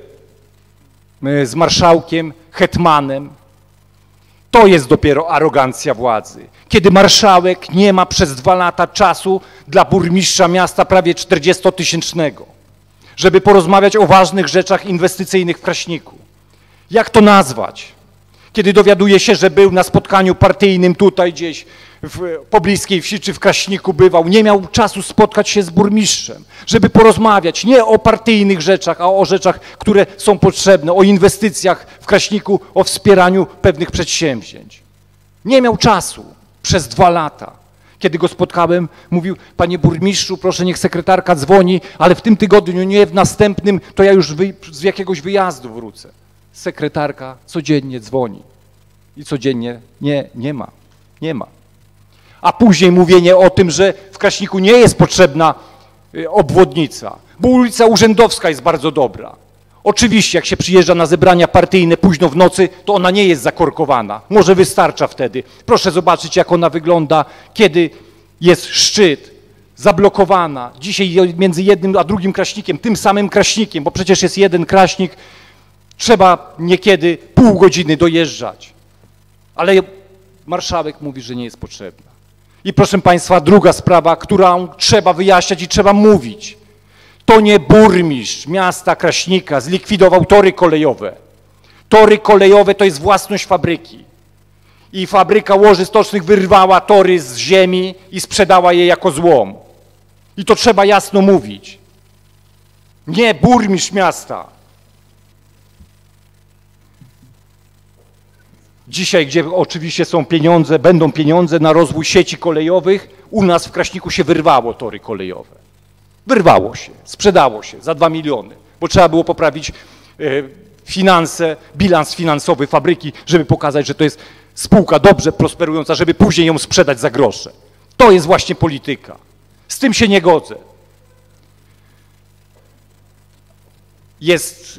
y, z marszałkiem, hetmanem. To jest dopiero arogancja władzy. Kiedy marszałek nie ma przez dwa lata czasu dla burmistrza miasta prawie czterdziestotysięcznego, żeby porozmawiać o ważnych rzeczach inwestycyjnych w Kraśniku. Jak to nazwać? Kiedy dowiaduje się, że był na spotkaniu partyjnym tutaj gdzieś w pobliskiej wsi czy w Kraśniku bywał, nie miał czasu spotkać się z burmistrzem, żeby porozmawiać nie o partyjnych rzeczach, a o rzeczach, które są potrzebne, o inwestycjach w Kraśniku, o wspieraniu pewnych przedsięwzięć. Nie miał czasu przez dwa lata. Kiedy go spotkałem, mówił: panie burmistrzu, proszę, niech sekretarka dzwoni, ale w tym tygodniu, nie w następnym, to ja już wy, z jakiegoś wyjazdu wrócę. Sekretarka codziennie dzwoni i codziennie nie, nie ma, nie ma. A później mówienie o tym, że w Kraśniku nie jest potrzebna obwodnica, bo ulica Urzędowska jest bardzo dobra. Oczywiście, jak się przyjeżdża na zebrania partyjne późno w nocy, to ona nie jest zakorkowana. Może wystarcza wtedy. Proszę zobaczyć, jak ona wygląda, kiedy jest szczyt, zablokowana. Dzisiaj między jednym a drugim Kraśnikiem, tym samym Kraśnikiem, bo przecież jest jeden Kraśnik, trzeba niekiedy pół godziny dojeżdżać. Ale marszałek mówi, że nie jest potrzebna. I proszę Państwa, druga sprawa, którą trzeba wyjaśniać i trzeba mówić. To nie burmistrz miasta Kraśnika zlikwidował tory kolejowe. Tory kolejowe to jest własność fabryki. I fabryka łoży stocznych wyrwała tory z ziemi i sprzedała je jako złom. I to trzeba jasno mówić. Nie burmistrz miasta. Dzisiaj, gdzie oczywiście są pieniądze, będą pieniądze na rozwój sieci kolejowych, u nas w Kraśniku się wyrwało tory kolejowe. Wyrwało się, sprzedało się za dwa miliony, bo trzeba było poprawić finanse, bilans finansowy fabryki, żeby pokazać, że to jest spółka dobrze prosperująca, żeby później ją sprzedać za grosze. To jest właśnie polityka. Z tym się nie godzę. Jest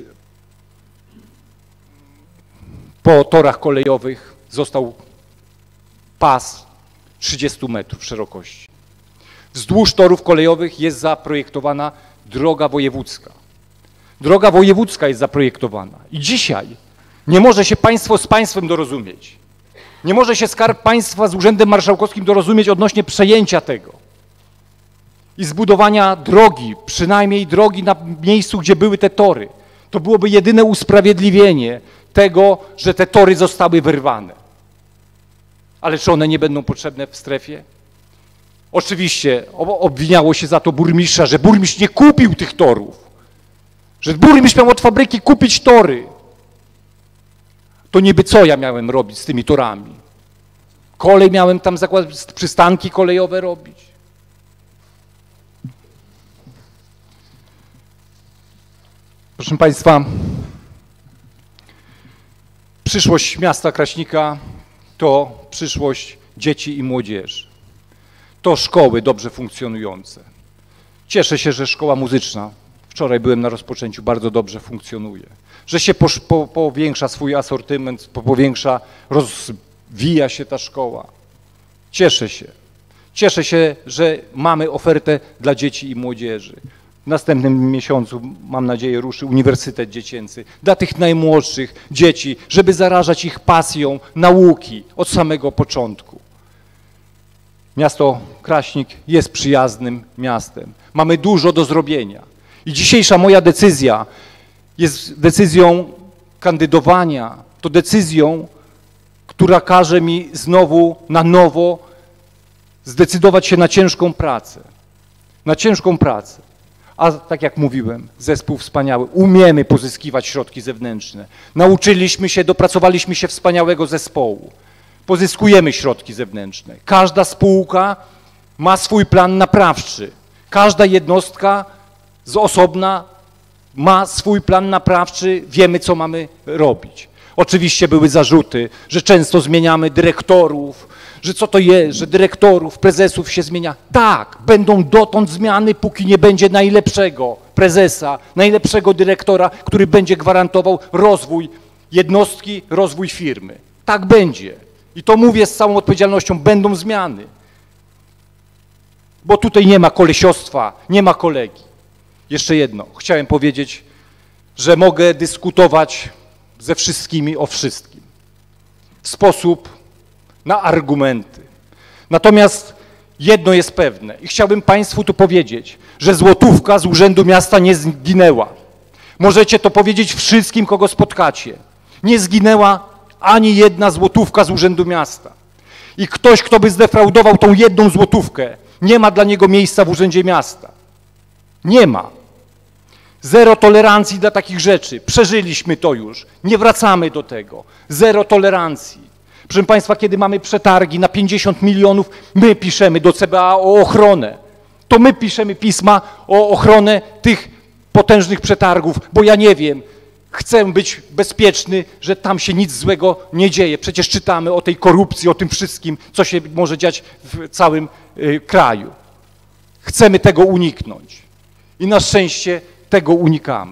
po torach kolejowych został pas trzydziestu metrów szerokości. Wzdłuż torów kolejowych jest zaprojektowana droga wojewódzka. Droga wojewódzka jest zaprojektowana i dzisiaj nie może się państwo z państwem dorozumieć. Nie może się Skarb Państwa z Urzędem Marszałkowskim dorozumieć odnośnie przejęcia tego i zbudowania drogi, przynajmniej drogi na miejscu, gdzie były te tory. To byłoby jedyne usprawiedliwienie tego, że te tory zostały wyrwane. Ale czy one nie będą potrzebne w strefie? Oczywiście obwiniało się za to burmistrza, że burmistrz nie kupił tych torów, że burmistrz miał od fabryki kupić tory. To niby co ja miałem robić z tymi torami? Kolej miałem tam zakładać, przystanki kolejowe robić. Proszę Państwa, przyszłość miasta Kraśnika to przyszłość dzieci i młodzieży. To szkoły dobrze funkcjonujące. Cieszę się, że szkoła muzyczna, wczoraj byłem na rozpoczęciu, bardzo dobrze funkcjonuje. Że się po, po, powiększa swój asortyment, po, powiększa, rozwija się ta szkoła. Cieszę się. Cieszę się, że mamy ofertę dla dzieci i młodzieży. W następnym miesiącu, mam nadzieję, ruszy Uniwersytet Dziecięcy dla tych najmłodszych dzieci, żeby zarażać ich pasją nauki od samego początku. Miasto Kraśnik jest przyjaznym miastem. Mamy dużo do zrobienia. I dzisiejsza moja decyzja jest decyzją kandydowania, to decyzją, która każe mi znowu na nowo zdecydować się na ciężką pracę. Na ciężką pracę. A tak jak mówiłem, zespół wspaniały, umiemy pozyskiwać środki zewnętrzne. Nauczyliśmy się, dopracowaliśmy się wspaniałego zespołu. Pozyskujemy środki zewnętrzne. Każda spółka ma swój plan naprawczy. Każda jednostka z osobna ma swój plan naprawczy, wiemy, co mamy robić. Oczywiście były zarzuty, że często zmieniamy dyrektorów, że co to jest, że dyrektorów, prezesów się zmienia. Tak, będą dotąd zmiany, póki nie będzie najlepszego prezesa, najlepszego dyrektora, który będzie gwarantował rozwój jednostki, rozwój firmy. Tak będzie. I to mówię z całą odpowiedzialnością, będą zmiany. Bo tutaj nie ma kolesiostwa, nie ma kolegi. Jeszcze jedno, chciałem powiedzieć, że mogę dyskutować ze wszystkimi o wszystkim. W sposób na argumenty. Natomiast jedno jest pewne i chciałbym Państwu tu powiedzieć, że złotówka z Urzędu Miasta nie zginęła. Możecie to powiedzieć wszystkim, kogo spotkacie. Nie zginęła ani jedna złotówka z Urzędu Miasta. I ktoś, kto by zdefraudował tą jedną złotówkę, nie ma dla niego miejsca w Urzędzie Miasta. Nie ma. Zero tolerancji dla takich rzeczy. Przeżyliśmy to już. Nie wracamy do tego. Zero tolerancji. Proszę Państwa, kiedy mamy przetargi na pięćdziesiąt milionów, my piszemy do C B A o ochronę. To my piszemy pisma o ochronę tych potężnych przetargów, bo ja nie wiem, chcę być bezpieczny, że tam się nic złego nie dzieje. Przecież czytamy o tej korupcji, o tym wszystkim, co się może dziać w całym y, kraju. Chcemy tego uniknąć. I na szczęście tego unikamy.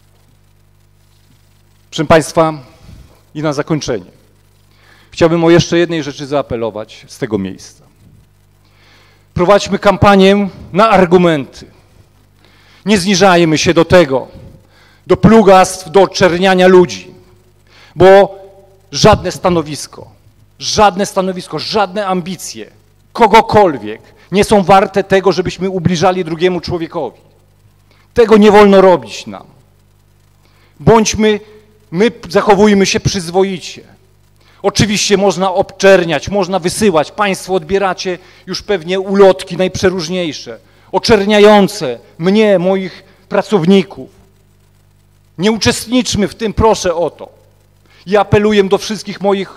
Proszę Państwa, i na zakończenie. Chciałbym o jeszcze jednej rzeczy zaapelować z tego miejsca. Prowadźmy kampanię na argumenty. Nie zniżajmy się do tego, do plugastw, do oczerniania ludzi, bo żadne stanowisko, żadne stanowisko, żadne ambicje kogokolwiek nie są warte tego, żebyśmy ubliżali drugiemu człowiekowi. Tego nie wolno robić nam. Bądźmy, my zachowujmy się przyzwoicie. Oczywiście można obczerniać, można wysyłać. Państwo odbieracie już pewnie ulotki najprzeróżniejsze, oczerniające mnie, moich pracowników. Nie uczestniczmy w tym, proszę o to. I apeluję do wszystkich moich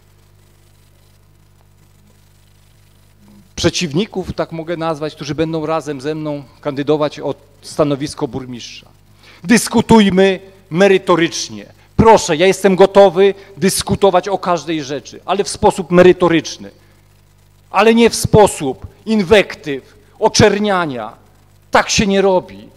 przeciwników, tak mogę nazwać, którzy będą razem ze mną kandydować o stanowisko burmistrza. Dyskutujmy merytorycznie. Proszę, ja jestem gotowy dyskutować o każdej rzeczy, ale w sposób merytoryczny, ale nie w sposób inwektyw, oczerniania. Tak się nie robi.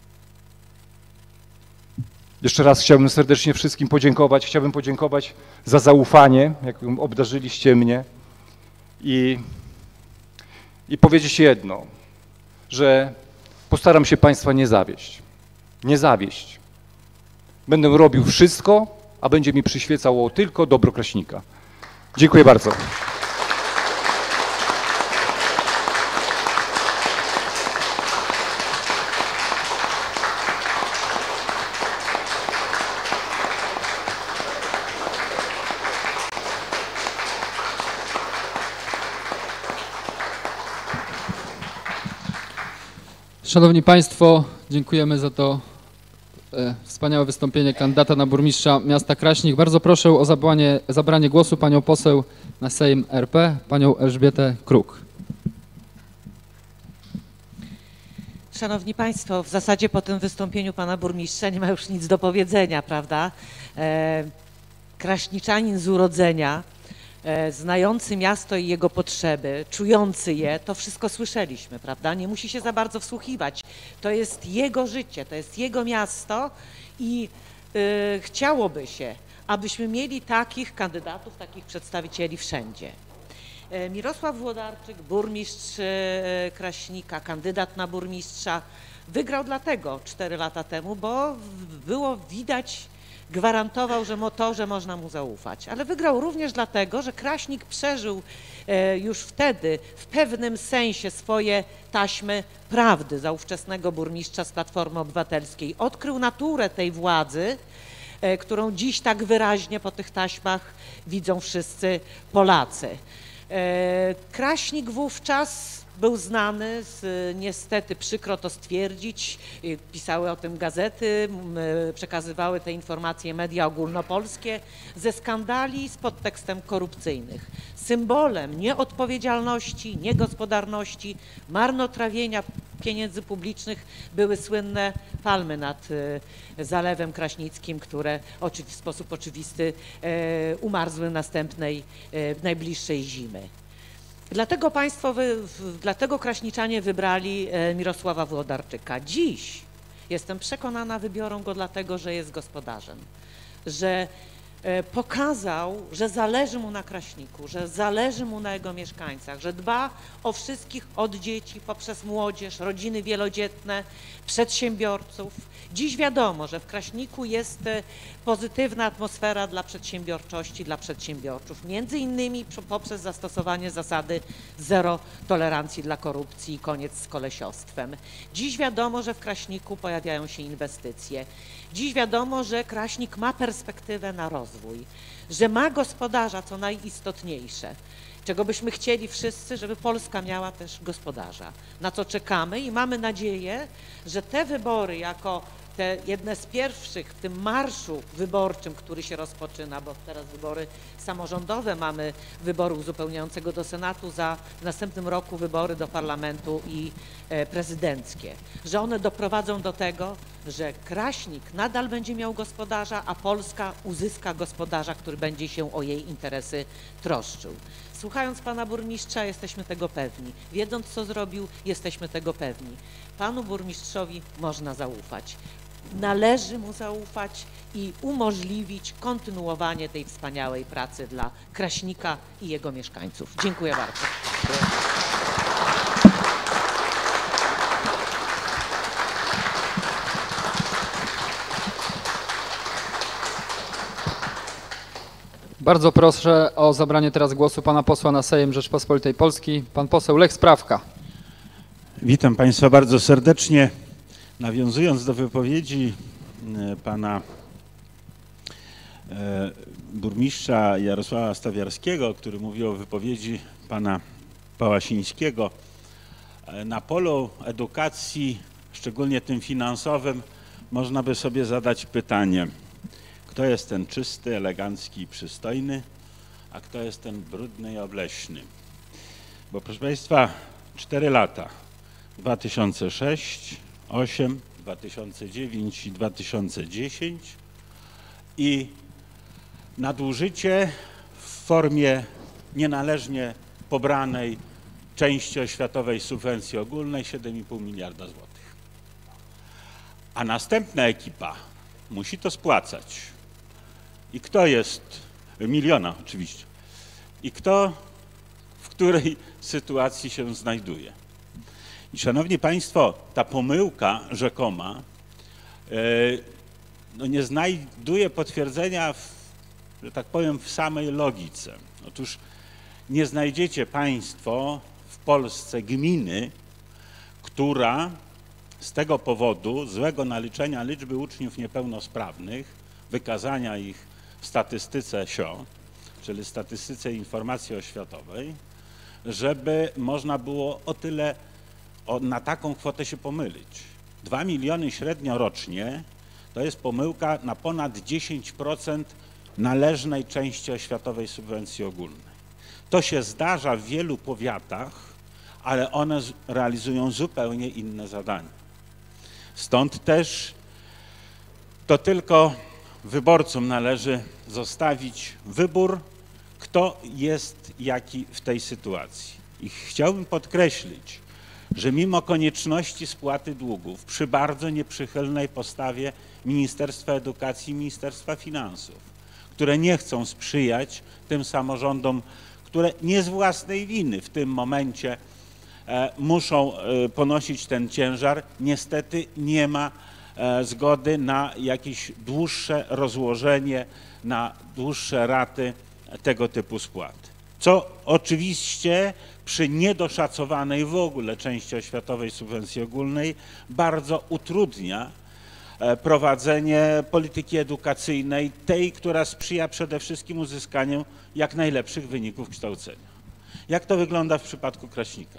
Jeszcze raz chciałbym serdecznie wszystkim podziękować. Chciałbym podziękować za zaufanie, jakim obdarzyliście mnie i, i powiedzieć jedno, że postaram się Państwa nie zawieść. Nie zawieść. Będę robił wszystko, a będzie mi przyświecało tylko dobro Kraśnika. Dziękuję bardzo. Szanowni Państwo, dziękujemy za to e, wspaniałe wystąpienie kandydata na burmistrza miasta Kraśnik. Bardzo proszę o zabranie, zabranie głosu panią poseł na Sejm R P, panią Elżbietę Kruk. Szanowni Państwo, w zasadzie po tym wystąpieniu pana burmistrza nie ma już nic do powiedzenia, prawda? E, kraśniczanin z urodzenia, e, znający miasto i jego potrzeby, czujący je, to wszystko słyszeliśmy, prawda? Nie musi się za bardzo wsłuchiwać. To jest jego życie, to jest jego miasto i e, chciałoby się, abyśmy mieli takich kandydatów, takich przedstawicieli wszędzie. Mirosław Włodarczyk, burmistrz Kraśnika, kandydat na burmistrza, wygrał dlatego cztery lata temu, bo było widać, gwarantował, że to, że można mu zaufać. Ale wygrał również dlatego, że Kraśnik przeżył już wtedy w pewnym sensie swoje taśmy prawdy za ówczesnego burmistrza z Platformy Obywatelskiej. Odkrył naturę tej władzy, którą dziś tak wyraźnie po tych taśmach widzą wszyscy Polacy. Kraśnik wówczas Był znany z, niestety przykro to stwierdzić, pisały o tym gazety, przekazywały te informacje media ogólnopolskie, ze skandali z podtekstem korupcyjnych. Symbolem nieodpowiedzialności, niegospodarności, marnotrawienia pieniędzy publicznych były słynne palmy nad Zalewem Kraśnickim, które w sposób oczywisty umarzły następnej, najbliższej zimy. Dlatego państwo, wy, dlatego kraśniczanie wybrali Mirosława Włodarczyka. Dziś, jestem przekonana, wybiorą go dlatego, że jest gospodarzem, że pokazał, że zależy mu na Kraśniku, że zależy mu na jego mieszkańcach, że dba o wszystkich od dzieci poprzez młodzież, rodziny wielodzietne, przedsiębiorców. Dziś wiadomo, że w Kraśniku jest pozytywna atmosfera dla przedsiębiorczości, dla przedsiębiorców, między innymi poprzez zastosowanie zasady zero tolerancji dla korupcji i koniec z kolesiostwem. Dziś wiadomo, że w Kraśniku pojawiają się inwestycje. Dziś wiadomo, że Kraśnik ma perspektywę na rozwój, że ma gospodarza, co najistotniejsze, czego byśmy chcieli wszyscy, żeby Polska miała też gospodarza, na co czekamy i mamy nadzieję, że te wybory jako te jedne z pierwszych w tym marszu wyborczym, który się rozpoczyna, bo teraz wybory samorządowe, mamy wybory uzupełniającego do Senatu, za w następnym roku wybory do Parlamentu i e, prezydenckie, że one doprowadzą do tego, że Kraśnik nadal będzie miał gospodarza, a Polska uzyska gospodarza, który będzie się o jej interesy troszczył. Słuchając pana burmistrza, jesteśmy tego pewni. Wiedząc, co zrobił, jesteśmy tego pewni. Panu burmistrzowi można zaufać. Należy mu zaufać i umożliwić kontynuowanie tej wspaniałej pracy dla Kraśnika i jego mieszkańców. Dziękuję bardzo. Bardzo proszę o zabranie teraz głosu pana posła na Sejm Rzeczypospolitej Polskiej, pan poseł Lech Sprawka. Witam Państwa bardzo serdecznie. Nawiązując do wypowiedzi pana burmistrza Jarosława Stawiarskiego, który mówił o wypowiedzi pana Pałasińskiego, na polu edukacji, szczególnie tym finansowym, można by sobie zadać pytanie, kto jest ten czysty, elegancki i przystojny, a kto jest ten brudny i obleśny. Bo proszę Państwa, cztery lata, dwa tysiące sześć, osiem, dwa tysiące dziewięć i dwa tysiące dziesięć i nadużycie w formie nienależnie pobranej części oświatowej subwencji ogólnej siedem i pół miliarda złotych. A następna ekipa musi to spłacać. I kto jest, miliona oczywiście, i kto w której sytuacji się znajduje. I szanowni Państwo, ta pomyłka rzekoma no nie znajduje potwierdzenia, w, że tak powiem, w samej logice. Otóż nie znajdziecie Państwo w Polsce gminy, która z tego powodu złego naliczenia liczby uczniów niepełnosprawnych, wykazania ich w statystyce S I O, czyli statystyce informacji oświatowej, żeby można było o tyle o, na taką kwotę się pomylić. Dwa miliony średnio rocznie to jest pomyłka na ponad dziesięć procent należnej części oświatowej subwencji ogólnej. To się zdarza w wielu powiatach, ale one realizują zupełnie inne zadania. Stąd też to tylko wyborcom należy zostawić wybór, kto jest jaki w tej sytuacji. I chciałbym podkreślić, że mimo konieczności spłaty długów przy bardzo nieprzychylnej postawie Ministerstwa Edukacji i Ministerstwa Finansów, które nie chcą sprzyjać tym samorządom, które nie z własnej winy w tym momencie e, muszą e, ponosić ten ciężar, niestety nie ma e, zgody na jakieś dłuższe rozłożenie, na dłuższe raty tego typu spłat. Co oczywiście przy niedoszacowanej w ogóle części oświatowej subwencji ogólnej bardzo utrudnia prowadzenie polityki edukacyjnej, tej, która sprzyja przede wszystkim uzyskaniu jak najlepszych wyników kształcenia. Jak to wygląda w przypadku Kraśnika?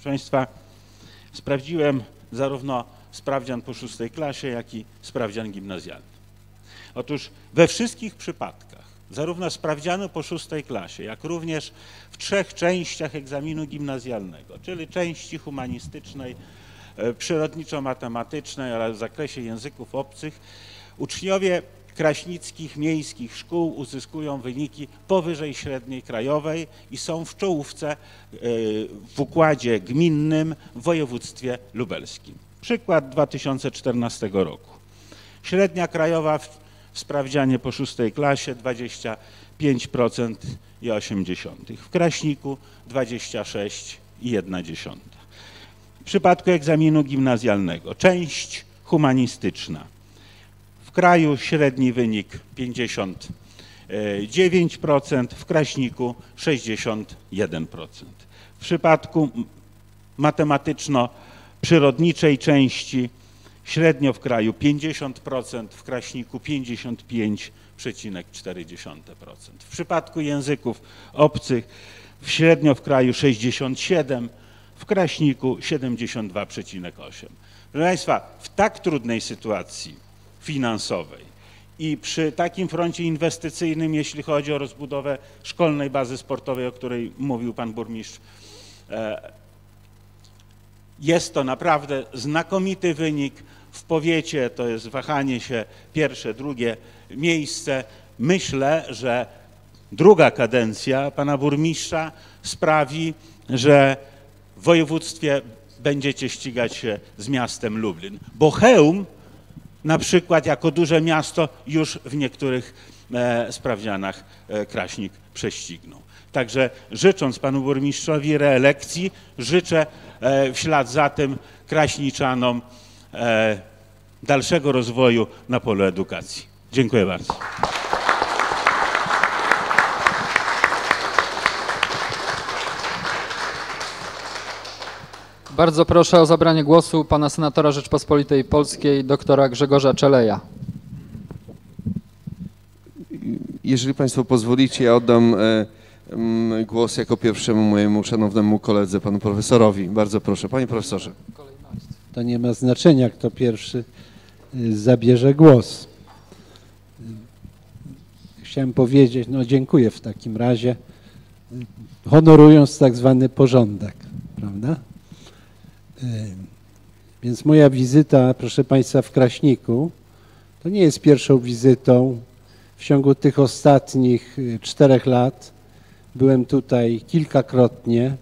Proszę Państwa, sprawdziłem zarówno sprawdzian po szóstej klasie, jak i sprawdzian gimnazjalny. Otóż we wszystkich przypadkach, zarówno sprawdzianu po szóstej klasie, jak również w trzech częściach egzaminu gimnazjalnego, czyli części humanistycznej, przyrodniczo-matematycznej oraz w zakresie języków obcych, uczniowie kraśnickich miejskich szkół uzyskują wyniki powyżej średniej krajowej i są w czołówce w układzie gminnym w województwie lubelskim. Przykład dwa tysiące czternastego roku. Średnia krajowa w sprawdzianie po szóstej klasie dwadzieścia pięć procent i osiem dziesiątych, w Kraśniku dwadzieścia sześć i jedna dziesiąta. W przypadku egzaminu gimnazjalnego część humanistyczna. W kraju średni wynik pięćdziesiąt dziewięć procent, w Kraśniku sześćdziesiąt jeden procent. W przypadku matematyczno-przyrodniczej części średnio w kraju pięćdziesiąt procent, w Kraśniku pięćdziesiąt pięć przecinek cztery procent. W przypadku języków obcych średnio w kraju sześćdziesiąt siedem procent, w Kraśniku siedemdziesiąt dwa przecinek osiem procent. Proszę Państwa, w tak trudnej sytuacji finansowej i przy takim froncie inwestycyjnym, jeśli chodzi o rozbudowę szkolnej bazy sportowej, o której mówił Pan Burmistrz, jest to naprawdę znakomity wynik. W powiecie to jest wahanie się pierwsze, drugie miejsce. Myślę, że druga kadencja Pana Burmistrza sprawi, że w województwie będziecie ścigać się z miastem Lublin, bo Chełm na przykład jako duże miasto już w niektórych e, sprawdzianach e, Kraśnik prześcignął. Także życząc Panu Burmistrzowi reelekcji, życzę e, w ślad za tym kraśniczanom e, dalszego rozwoju na polu edukacji. Dziękuję bardzo. Bardzo proszę o zabranie głosu pana senatora Rzeczpospolitej Polskiej, doktora Grzegorza Czeleja. Jeżeli Państwo pozwolicie, ja oddam głos jako pierwszemu mojemu szanownemu koledze, panu profesorowi. Bardzo proszę. Panie profesorze. To nie ma znaczenia, kto pierwszy zabierze głos. Chciałem powiedzieć, no dziękuję w takim razie, honorując tak zwany porządek, prawda? Więc moja wizyta, proszę Państwa, w Kraśniku to nie jest pierwszą wizytą. W ciągu tych ostatnich czterech lat byłem tutaj kilkakrotnie,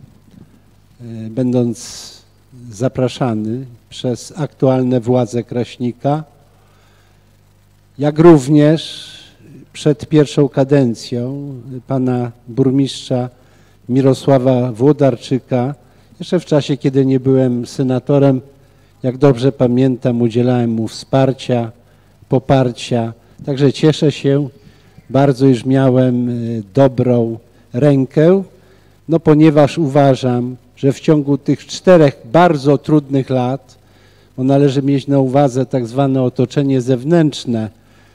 będąc zapraszany przez aktualne władze Kraśnika, jak również przed pierwszą kadencją pana burmistrza Mirosława Włodarczyka, jeszcze w czasie, kiedy nie byłem senatorem, jak dobrze pamiętam, udzielałem mu wsparcia, poparcia. Także cieszę się bardzo, iż miałem dobrą rękę, no ponieważ uważam, że w ciągu tych czterech bardzo trudnych lat, bo należy mieć na uwadze tak zwane otoczenie zewnętrzne,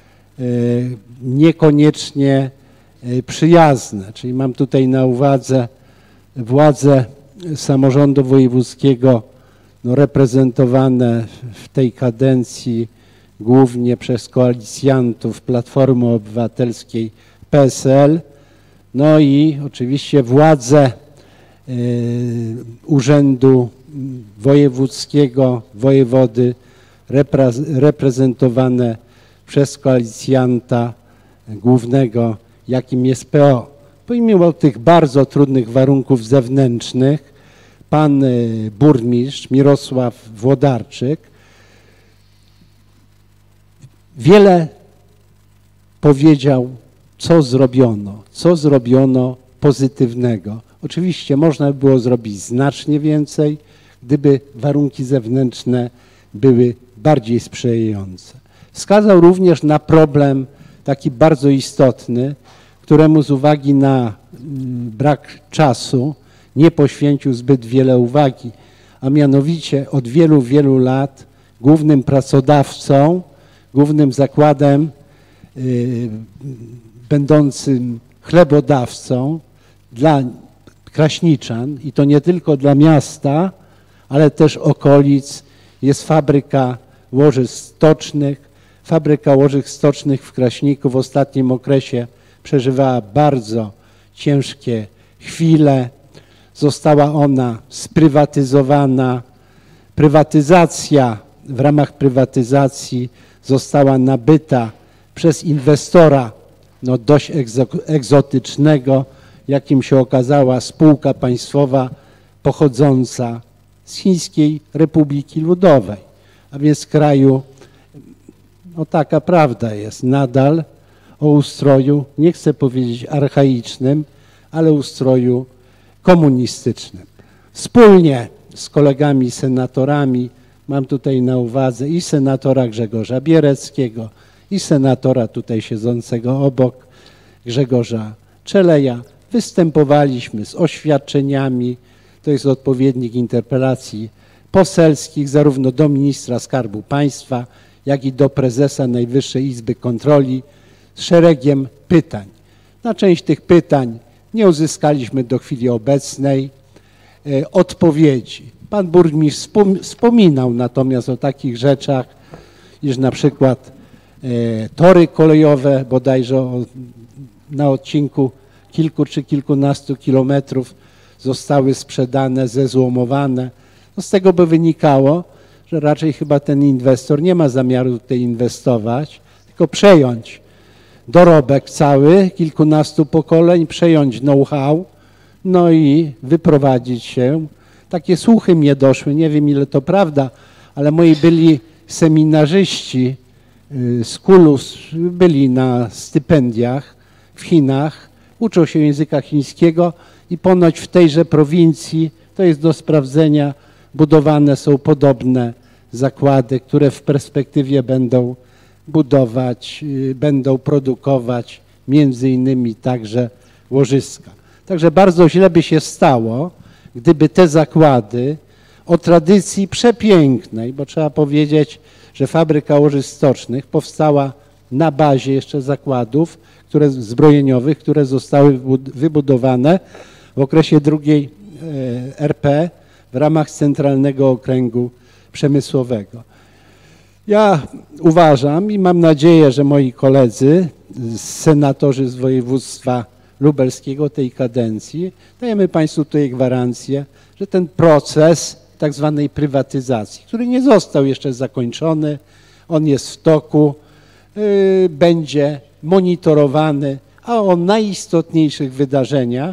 niekoniecznie przyjazne, czyli mam tutaj na uwadze władze samorządu wojewódzkiego, no, reprezentowane w tej kadencji głównie przez koalicjantów Platformy Obywatelskiej, P S L, no i oczywiście władze y, Urzędu Wojewódzkiego, wojewody repre, reprezentowane przez koalicjanta głównego, jakim jest P O. Pomimo tych bardzo trudnych warunków zewnętrznych, pan burmistrz Mirosław Włodarczyk wiele powiedział, co zrobiono, co zrobiono pozytywnego. Oczywiście można by było zrobić znacznie więcej, gdyby warunki zewnętrzne były bardziej sprzyjające. Wskazał również na problem taki bardzo istotny, któremu z uwagi na brak czasu nie poświęcił zbyt wiele uwagi, a mianowicie od wielu, wielu lat głównym pracodawcą, głównym zakładem yy, będącym chlebodawcą dla Kraśniczan i to nie tylko dla miasta, ale też okolic. Jest fabryka łożysk stocznych. Fabryka łożysk stocznych w Kraśniku w ostatnim okresie przeżywała bardzo ciężkie chwile. Została ona sprywatyzowana. Prywatyzacja, w ramach prywatyzacji została nabyta przez inwestora no dość egzotycznego, jakim się okazała spółka państwowa pochodząca z Chińskiej Republiki Ludowej, a więc kraju, no taka prawda jest, nadal o ustroju, nie chcę powiedzieć archaicznym, ale ustroju komunistycznym. Wspólnie z kolegami senatorami, mam tutaj na uwadze i senatora Grzegorza Biereckiego, i senatora tutaj siedzącego obok, Grzegorza Czeleja, występowaliśmy z oświadczeniami, to jest odpowiednik interpelacji poselskich, zarówno do ministra Skarbu Państwa, jak i do prezesa Najwyższej Izby Kontroli z szeregiem pytań. Na część tych pytań nie uzyskaliśmy do chwili obecnej e, odpowiedzi. Pan burmistrz wspom wspominał natomiast o takich rzeczach, iż na przykład e, tory kolejowe, bodajże o, na odcinku kilku czy kilkunastu kilometrów zostały sprzedane, zezłomowane. No z tego by wynikało, że raczej chyba ten inwestor nie ma zamiaru tutaj inwestować, tylko przejąć dorobek cały, kilkunastu pokoleń, przejąć know-how, no i wyprowadzić się. Takie słuchy mnie doszły, nie wiem ile to prawda, ale moi byli seminarzyści z Kulus, byli na stypendiach w Chinach, uczą się języka chińskiego i ponoć w tejże prowincji, to jest do sprawdzenia, budowane są podobne zakłady, które w perspektywie będą budować, będą produkować między innymi także łożyska. Także bardzo źle by się stało, gdyby te zakłady o tradycji przepięknej, bo trzeba powiedzieć, że fabryka łożysk stocznych powstała na bazie jeszcze zakładów które, zbrojeniowych, które zostały wybudowane w okresie drugiej R P w ramach Centralnego Okręgu Przemysłowego. Ja uważam i mam nadzieję, że moi koledzy, senatorzy z województwa lubelskiego tej kadencji, dajemy Państwu tutaj gwarancję, że ten proces tak zwanej prywatyzacji, który nie został jeszcze zakończony, on jest w toku, yy, będzie monitorowany, a o najistotniejszych wydarzeniach,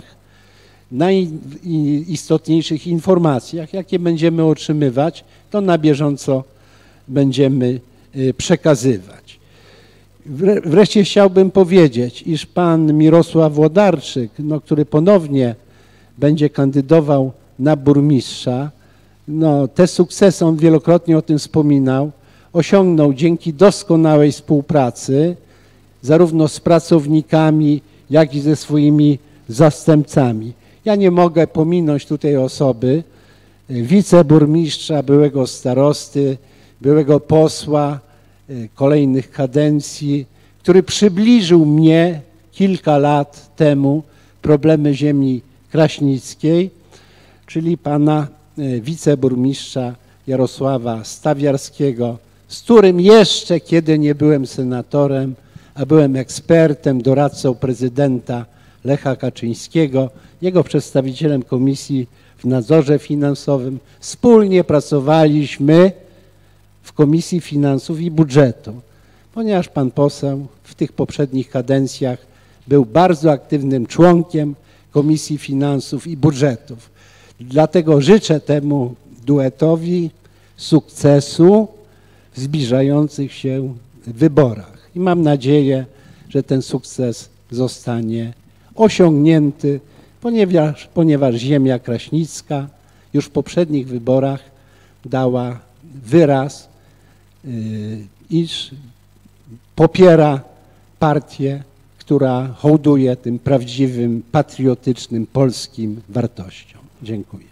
najistotniejszych informacjach, jakie będziemy otrzymywać, to na bieżąco będziemy przekazywać. Wreszcie chciałbym powiedzieć, iż pan Mirosław Włodarczyk, no, który ponownie będzie kandydował na burmistrza, no, te sukcesy, on wielokrotnie o tym wspominał, osiągnął dzięki doskonałej współpracy zarówno z pracownikami, jak i ze swoimi zastępcami. Ja nie mogę pominąć tutaj osoby wiceburmistrza, byłego starosty, byłego posła kolejnych kadencji, który przybliżył mnie kilka lat temu problemy ziemi kraśnickiej, czyli pana wiceburmistrza Jarosława Stawiarskiego, z którym jeszcze, kiedy nie byłem senatorem, a byłem ekspertem, doradcą prezydenta Lecha Kaczyńskiego, jego przedstawicielem komisji w nadzorze finansowym, wspólnie pracowaliśmy w Komisji Finansów i Budżetu, ponieważ pan poseł w tych poprzednich kadencjach był bardzo aktywnym członkiem Komisji Finansów i Budżetów. Dlatego życzę temu duetowi sukcesu w zbliżających się wyborach i mam nadzieję, że ten sukces zostanie osiągnięty, ponieważ, ponieważ ziemia kraśnicka już w poprzednich wyborach dała wyraz, yy, iż popiera partię, która hołduje tym prawdziwym, patriotycznym, polskim wartościom. Dziękuję.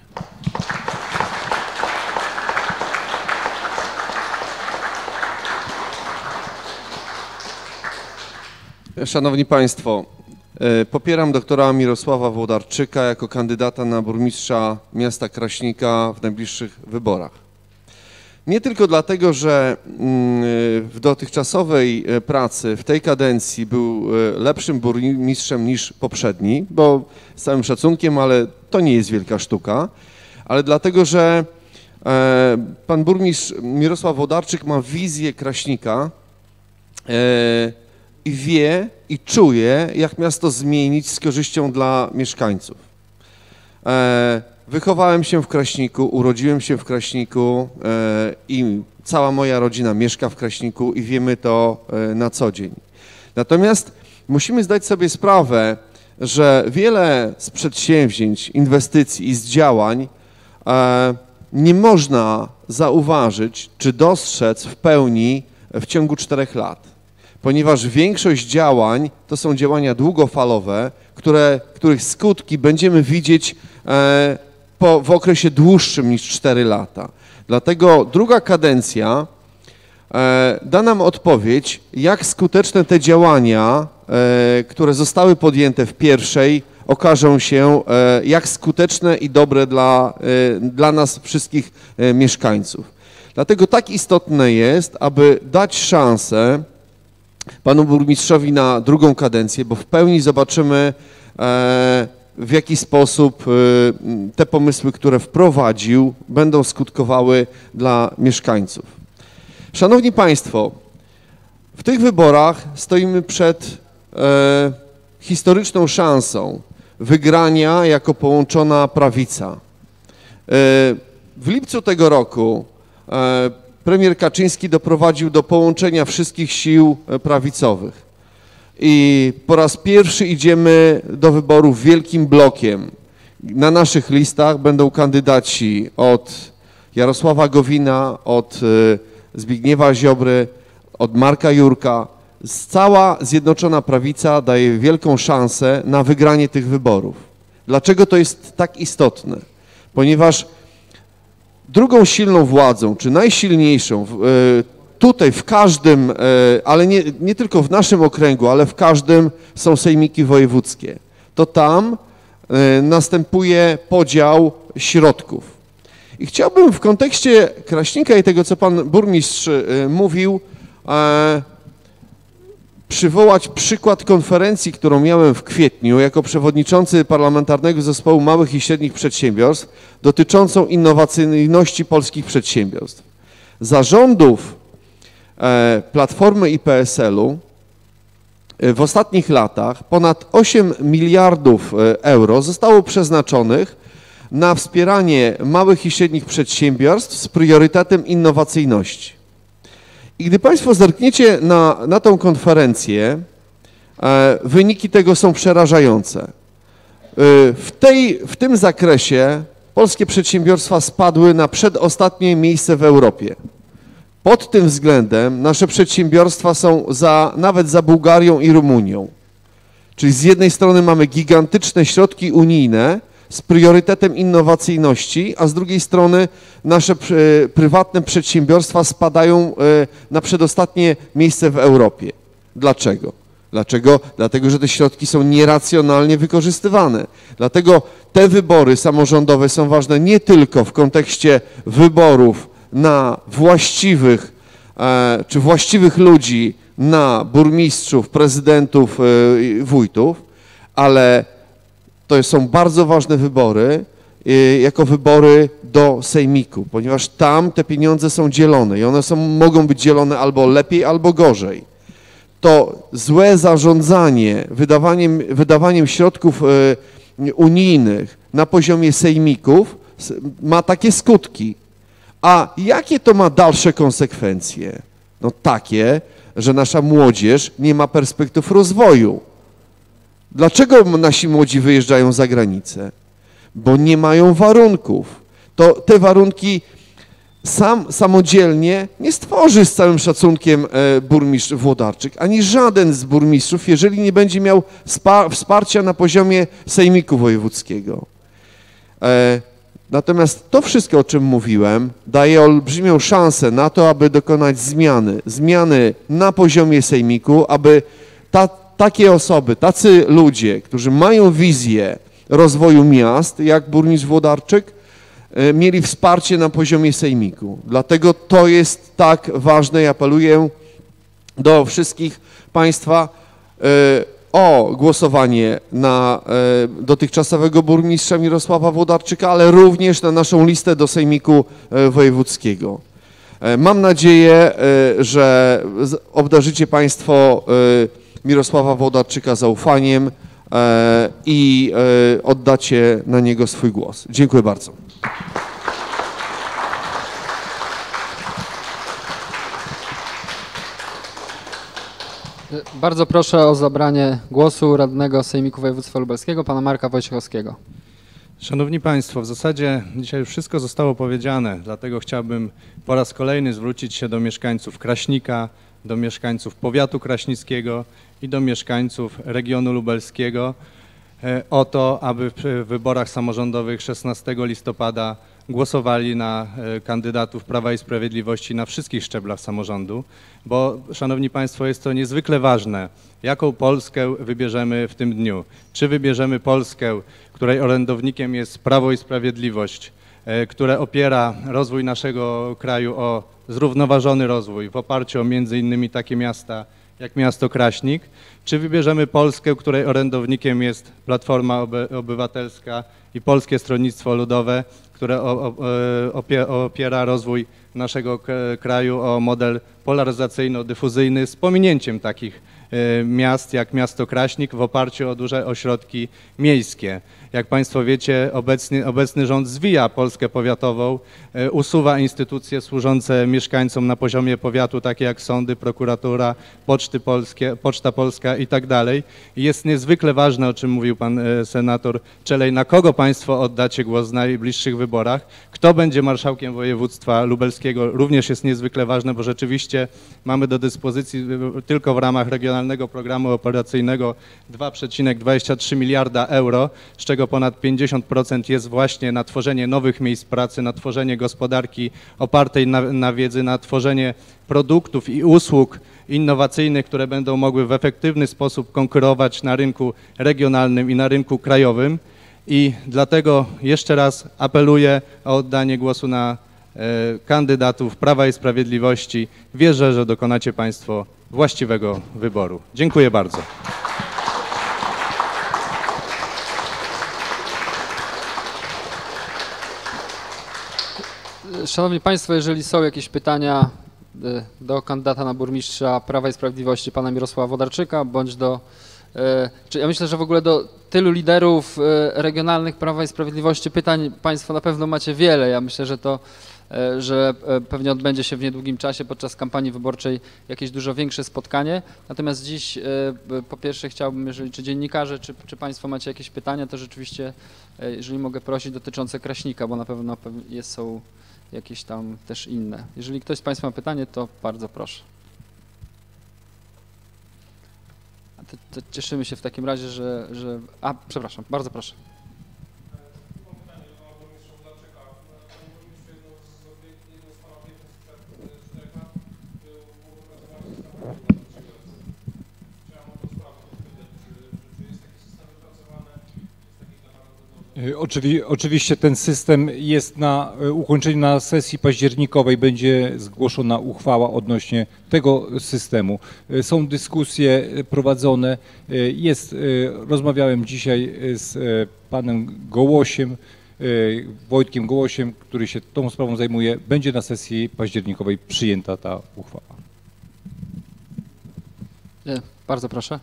Szanowni Państwo, Popieram doktora Mirosława Włodarczyka jako kandydata na burmistrza miasta Kraśnika w najbliższych wyborach. Nie tylko dlatego, że w dotychczasowej pracy w tej kadencji był lepszym burmistrzem niż poprzedni, bo z całym szacunkiem, ale to nie jest wielka sztuka, ale dlatego, że pan burmistrz Mirosław Włodarczyk ma wizję Kraśnika i wie i czuje, jak miasto zmienić z korzyścią dla mieszkańców. Wychowałem się w Kraśniku, urodziłem się w Kraśniku i cała moja rodzina mieszka w Kraśniku i wiemy to na co dzień. Natomiast musimy zdać sobie sprawę, że wiele z przedsięwzięć, inwestycji i z działań nie można zauważyć czy dostrzec w pełni w ciągu czterech lat. Ponieważ większość działań to są działania długofalowe, które, których skutki będziemy widzieć e, po, w okresie dłuższym niż cztery lata. Dlatego druga kadencja e, da nam odpowiedź, jak skuteczne te działania, e, które zostały podjęte w pierwszej, okażą się, e, jak skuteczne i dobre dla, e, dla nas wszystkich e, mieszkańców. Dlatego tak istotne jest, aby dać szansę panu burmistrzowi na drugą kadencję, bo w pełni zobaczymy, w jaki sposób te pomysły, które wprowadził, będą skutkowały dla mieszkańców. Szanowni Państwo, w tych wyborach stoimy przed historyczną szansą wygrania jako połączona prawica. W lipcu tego roku premier Kaczyński doprowadził do połączenia wszystkich sił prawicowych i po raz pierwszy idziemy do wyborów wielkim blokiem. Na naszych listach będą kandydaci od Jarosława Gowina, od Zbigniewa Ziobry, od Marka Jurka. Cała Zjednoczona Prawica daje wielką szansę na wygranie tych wyborów. Dlaczego to jest tak istotne? Ponieważ drugą silną władzą, czy najsilniejszą, tutaj w każdym, ale nie, nie tylko w naszym okręgu, ale w każdym są sejmiki wojewódzkie. To tam następuje podział środków. I chciałbym w kontekście Kraśnika i tego, co pan burmistrz mówił, przywołać przykład konferencji, którą miałem w kwietniu jako przewodniczący Parlamentarnego Zespołu Małych i Średnich Przedsiębiorstw dotyczącą innowacyjności polskich przedsiębiorstw. Za rządów Platformy i P S L-u w ostatnich latach ponad osiem miliardów euro zostało przeznaczonych na wspieranie małych i średnich przedsiębiorstw z priorytetem innowacyjności. I gdy Państwo zerkniecie na, na tą konferencję, e, wyniki tego są przerażające. E, w, tej, w tym zakresie polskie przedsiębiorstwa spadły na przedostatnie miejsce w Europie. Pod tym względem nasze przedsiębiorstwa są za, nawet za Bułgarią i Rumunią. Czyli z jednej strony mamy gigantyczne środki unijne z priorytetem innowacyjności, a z drugiej strony nasze prywatne przedsiębiorstwa spadają na przedostatnie miejsce w Europie. Dlaczego? Dlaczego? Dlatego, że te środki są nieracjonalnie wykorzystywane. Dlatego te wybory samorządowe są ważne nie tylko w kontekście wyborów na właściwych czy właściwych ludzi, na burmistrzów, prezydentów, wójtów, ale to są bardzo ważne wybory, jako wybory do sejmiku, ponieważ tam te pieniądze są dzielone i one są, mogą być dzielone albo lepiej, albo gorzej. To złe zarządzanie wydawaniem, wydawaniem środków unijnych na poziomie sejmików ma takie skutki. A jakie to ma dalsze konsekwencje? No takie, że nasza młodzież nie ma perspektyw rozwoju. Dlaczego nasi młodzi wyjeżdżają za granicę? Bo nie mają warunków. To te warunki sam samodzielnie nie stworzy z całym szacunkiem burmistrz Włodarczyk, ani żaden z burmistrzów, jeżeli nie będzie miał wsparcia na poziomie sejmiku wojewódzkiego. Natomiast to wszystko, o czym mówiłem, daje olbrzymią szansę na to, aby dokonać zmiany. Zmiany na poziomie sejmiku, aby ta takie osoby, tacy ludzie, którzy mają wizję rozwoju miast, jak burmistrz Włodarczyk, mieli wsparcie na poziomie sejmiku. Dlatego to jest tak ważne i apeluję do wszystkich Państwa o głosowanie na dotychczasowego burmistrza Mirosława Włodarczyka, ale również na naszą listę do Sejmiku Wojewódzkiego. Mam nadzieję, że obdarzycie Państwo Mirosława Włodarczyka zaufaniem i oddacie na niego swój głos. Dziękuję bardzo. Bardzo proszę o zabranie głosu radnego Sejmiku Województwa Lubelskiego, pana Marka Wojciechowskiego. Szanowni Państwo, w zasadzie dzisiaj już wszystko zostało powiedziane, dlatego chciałbym po raz kolejny zwrócić się do mieszkańców Kraśnika, do mieszkańców powiatu kraśnickiego i do mieszkańców regionu lubelskiego o to, aby w wyborach samorządowych szesnastego listopada głosowali na kandydatów Prawa i Sprawiedliwości na wszystkich szczeblach samorządu, bo, szanowni Państwo, jest to niezwykle ważne, jaką Polskę wybierzemy w tym dniu. Czy wybierzemy Polskę, której orędownikiem jest Prawo i Sprawiedliwość, które opiera rozwój naszego kraju o zrównoważony rozwój w oparciu o między innymi takie miasta jak miasto Kraśnik, czy wybierzemy Polskę, której orędownikiem jest Platforma Obywatelska i Polskie Stronnictwo Ludowe, które opiera rozwój naszego kraju o model polaryzacyjno-dyfuzyjny z pominięciem takich miast jak miasto Kraśnik w oparciu o duże ośrodki miejskie. Jak Państwo wiecie, obecny, obecny rząd zwija Polskę powiatową, usuwa instytucje służące mieszkańcom na poziomie powiatu, takie jak sądy, prokuratura, poczty polskie, Poczta Polska i tak dalej. Jest niezwykle ważne, o czym mówił pan senator Czelej, na kogo Państwo oddacie głos w najbliższych wyborach. Kto będzie marszałkiem województwa lubelskiego również jest niezwykle ważne, bo rzeczywiście mamy do dyspozycji tylko w ramach regionalnego programu operacyjnego dwa przecinek dwadzieścia trzy miliarda euro, z czego ponad pięćdziesiąt procent jest właśnie na tworzenie nowych miejsc pracy, na tworzenie gospodarki opartej na, na wiedzy, na tworzenie produktów i usług innowacyjnych, które będą mogły w efektywny sposób konkurować na rynku regionalnym i na rynku krajowym. I dlatego jeszcze raz apeluję o oddanie głosu na e, kandydatów Prawa i Sprawiedliwości. Wierzę, że dokonacie Państwo właściwego wyboru. Dziękuję bardzo. Szanowni Państwo, jeżeli są jakieś pytania do kandydata na burmistrza Prawa i Sprawiedliwości, pana Mirosława Włodarczyka, bądź do, czy ja myślę, że w ogóle do tylu liderów regionalnych Prawa i Sprawiedliwości pytań Państwo na pewno macie wiele. Ja myślę, że to, że pewnie odbędzie się w niedługim czasie podczas kampanii wyborczej jakieś dużo większe spotkanie. Natomiast dziś po pierwsze chciałbym, jeżeli czy dziennikarze, czy, czy Państwo macie jakieś pytania, to rzeczywiście, jeżeli mogę prosić, dotyczące Kraśnika, bo na pewno jest, są jakieś tam też inne. Jeżeli ktoś z Państwa ma pytanie, to bardzo proszę. A to, to cieszymy się w takim razie, że, że... A, przepraszam, bardzo proszę. Oczywi, oczywiście ten system jest na ukończeniu na sesji październikowej, będzie zgłoszona uchwała odnośnie tego systemu. Są dyskusje prowadzone, jest, rozmawiałem dzisiaj z panem Gołosiem, Wojtkiem Gołosiem, który się tą sprawą zajmuje, będzie na sesji październikowej przyjęta ta uchwała. Bardzo proszę.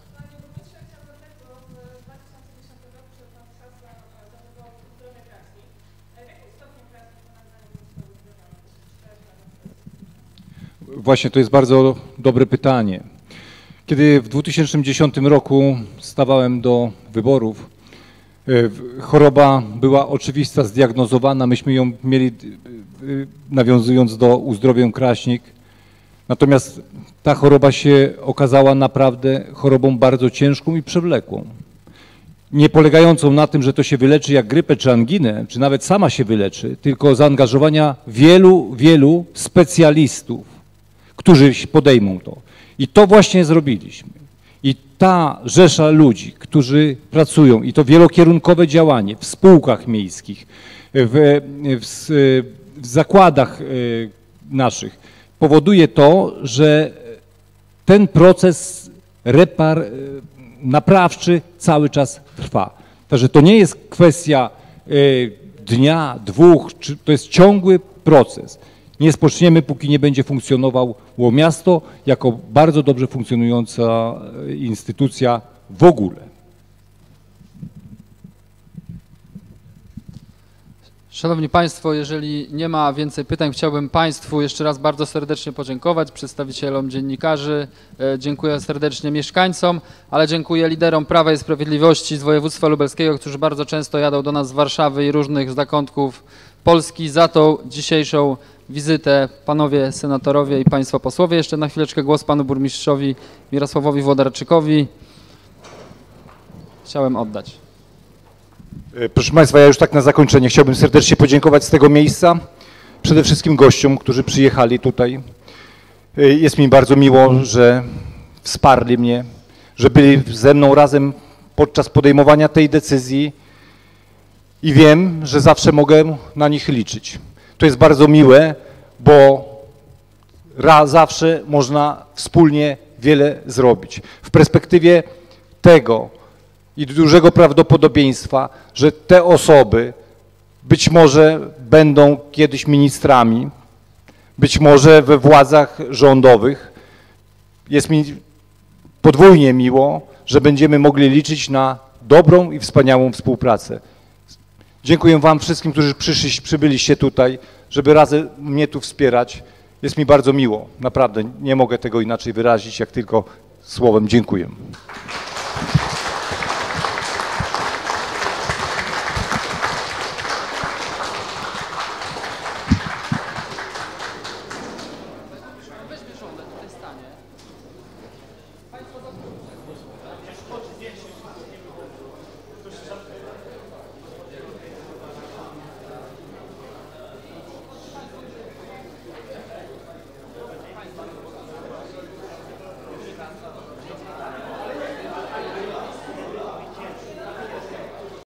Właśnie to jest bardzo dobre pytanie. Kiedy w dwa tysiące dziesiątym roku stawałem do wyborów, choroba była oczywista, zdiagnozowana, myśmy ją mieli, nawiązując do Uzdrowię Kraśnik. Natomiast ta choroba się okazała naprawdę chorobą bardzo ciężką i przewlekłą. Nie polegającą na tym, że to się wyleczy jak grypę czy anginę, czy nawet sama się wyleczy, tylko zaangażowania wielu, wielu specjalistów, którzy podejmą to. I to właśnie zrobiliśmy. I ta rzesza ludzi, którzy pracują i to wielokierunkowe działanie w spółkach miejskich, w, w, w zakładach naszych powoduje to, że ten proces repar, naprawczy cały czas trwa. Także to nie jest kwestia dnia, dwóch, czy to jest ciągły proces. Nie spoczniemy, póki nie będzie funkcjonowało miasto jako bardzo dobrze funkcjonująca instytucja w ogóle. Szanowni Państwo, jeżeli nie ma więcej pytań, chciałbym Państwu jeszcze raz bardzo serdecznie podziękować, przedstawicielom dziennikarzy, dziękuję serdecznie mieszkańcom, ale dziękuję liderom Prawa i Sprawiedliwości z województwa lubelskiego, którzy bardzo często jadą do nas z Warszawy i różnych zakątków Polski za tą dzisiejszą wizytę. Panowie senatorowie i Państwo posłowie. Jeszcze na chwileczkę głos Panu burmistrzowi Mirosławowi Włodarczykowi chciałem oddać. Proszę Państwa, ja już tak na zakończenie chciałbym serdecznie podziękować z tego miejsca przede wszystkim gościom, którzy przyjechali tutaj. Jest mi bardzo miło, że wsparli mnie, że byli ze mną razem podczas podejmowania tej decyzji i wiem, że zawsze mogę na nich liczyć. To jest bardzo miłe, bo raz zawsze można wspólnie wiele zrobić. W perspektywie tego i dużego prawdopodobieństwa, że te osoby być może będą kiedyś ministrami, być może we władzach rządowych. Jest mi podwójnie miło, że będziemy mogli liczyć na dobrą i wspaniałą współpracę. Dziękuję Wam wszystkim, którzy przyszli, przybyliście tutaj, żeby razem mnie tu wspierać. Jest mi bardzo miło, naprawdę nie mogę tego inaczej wyrazić, jak tylko słowem dziękuję.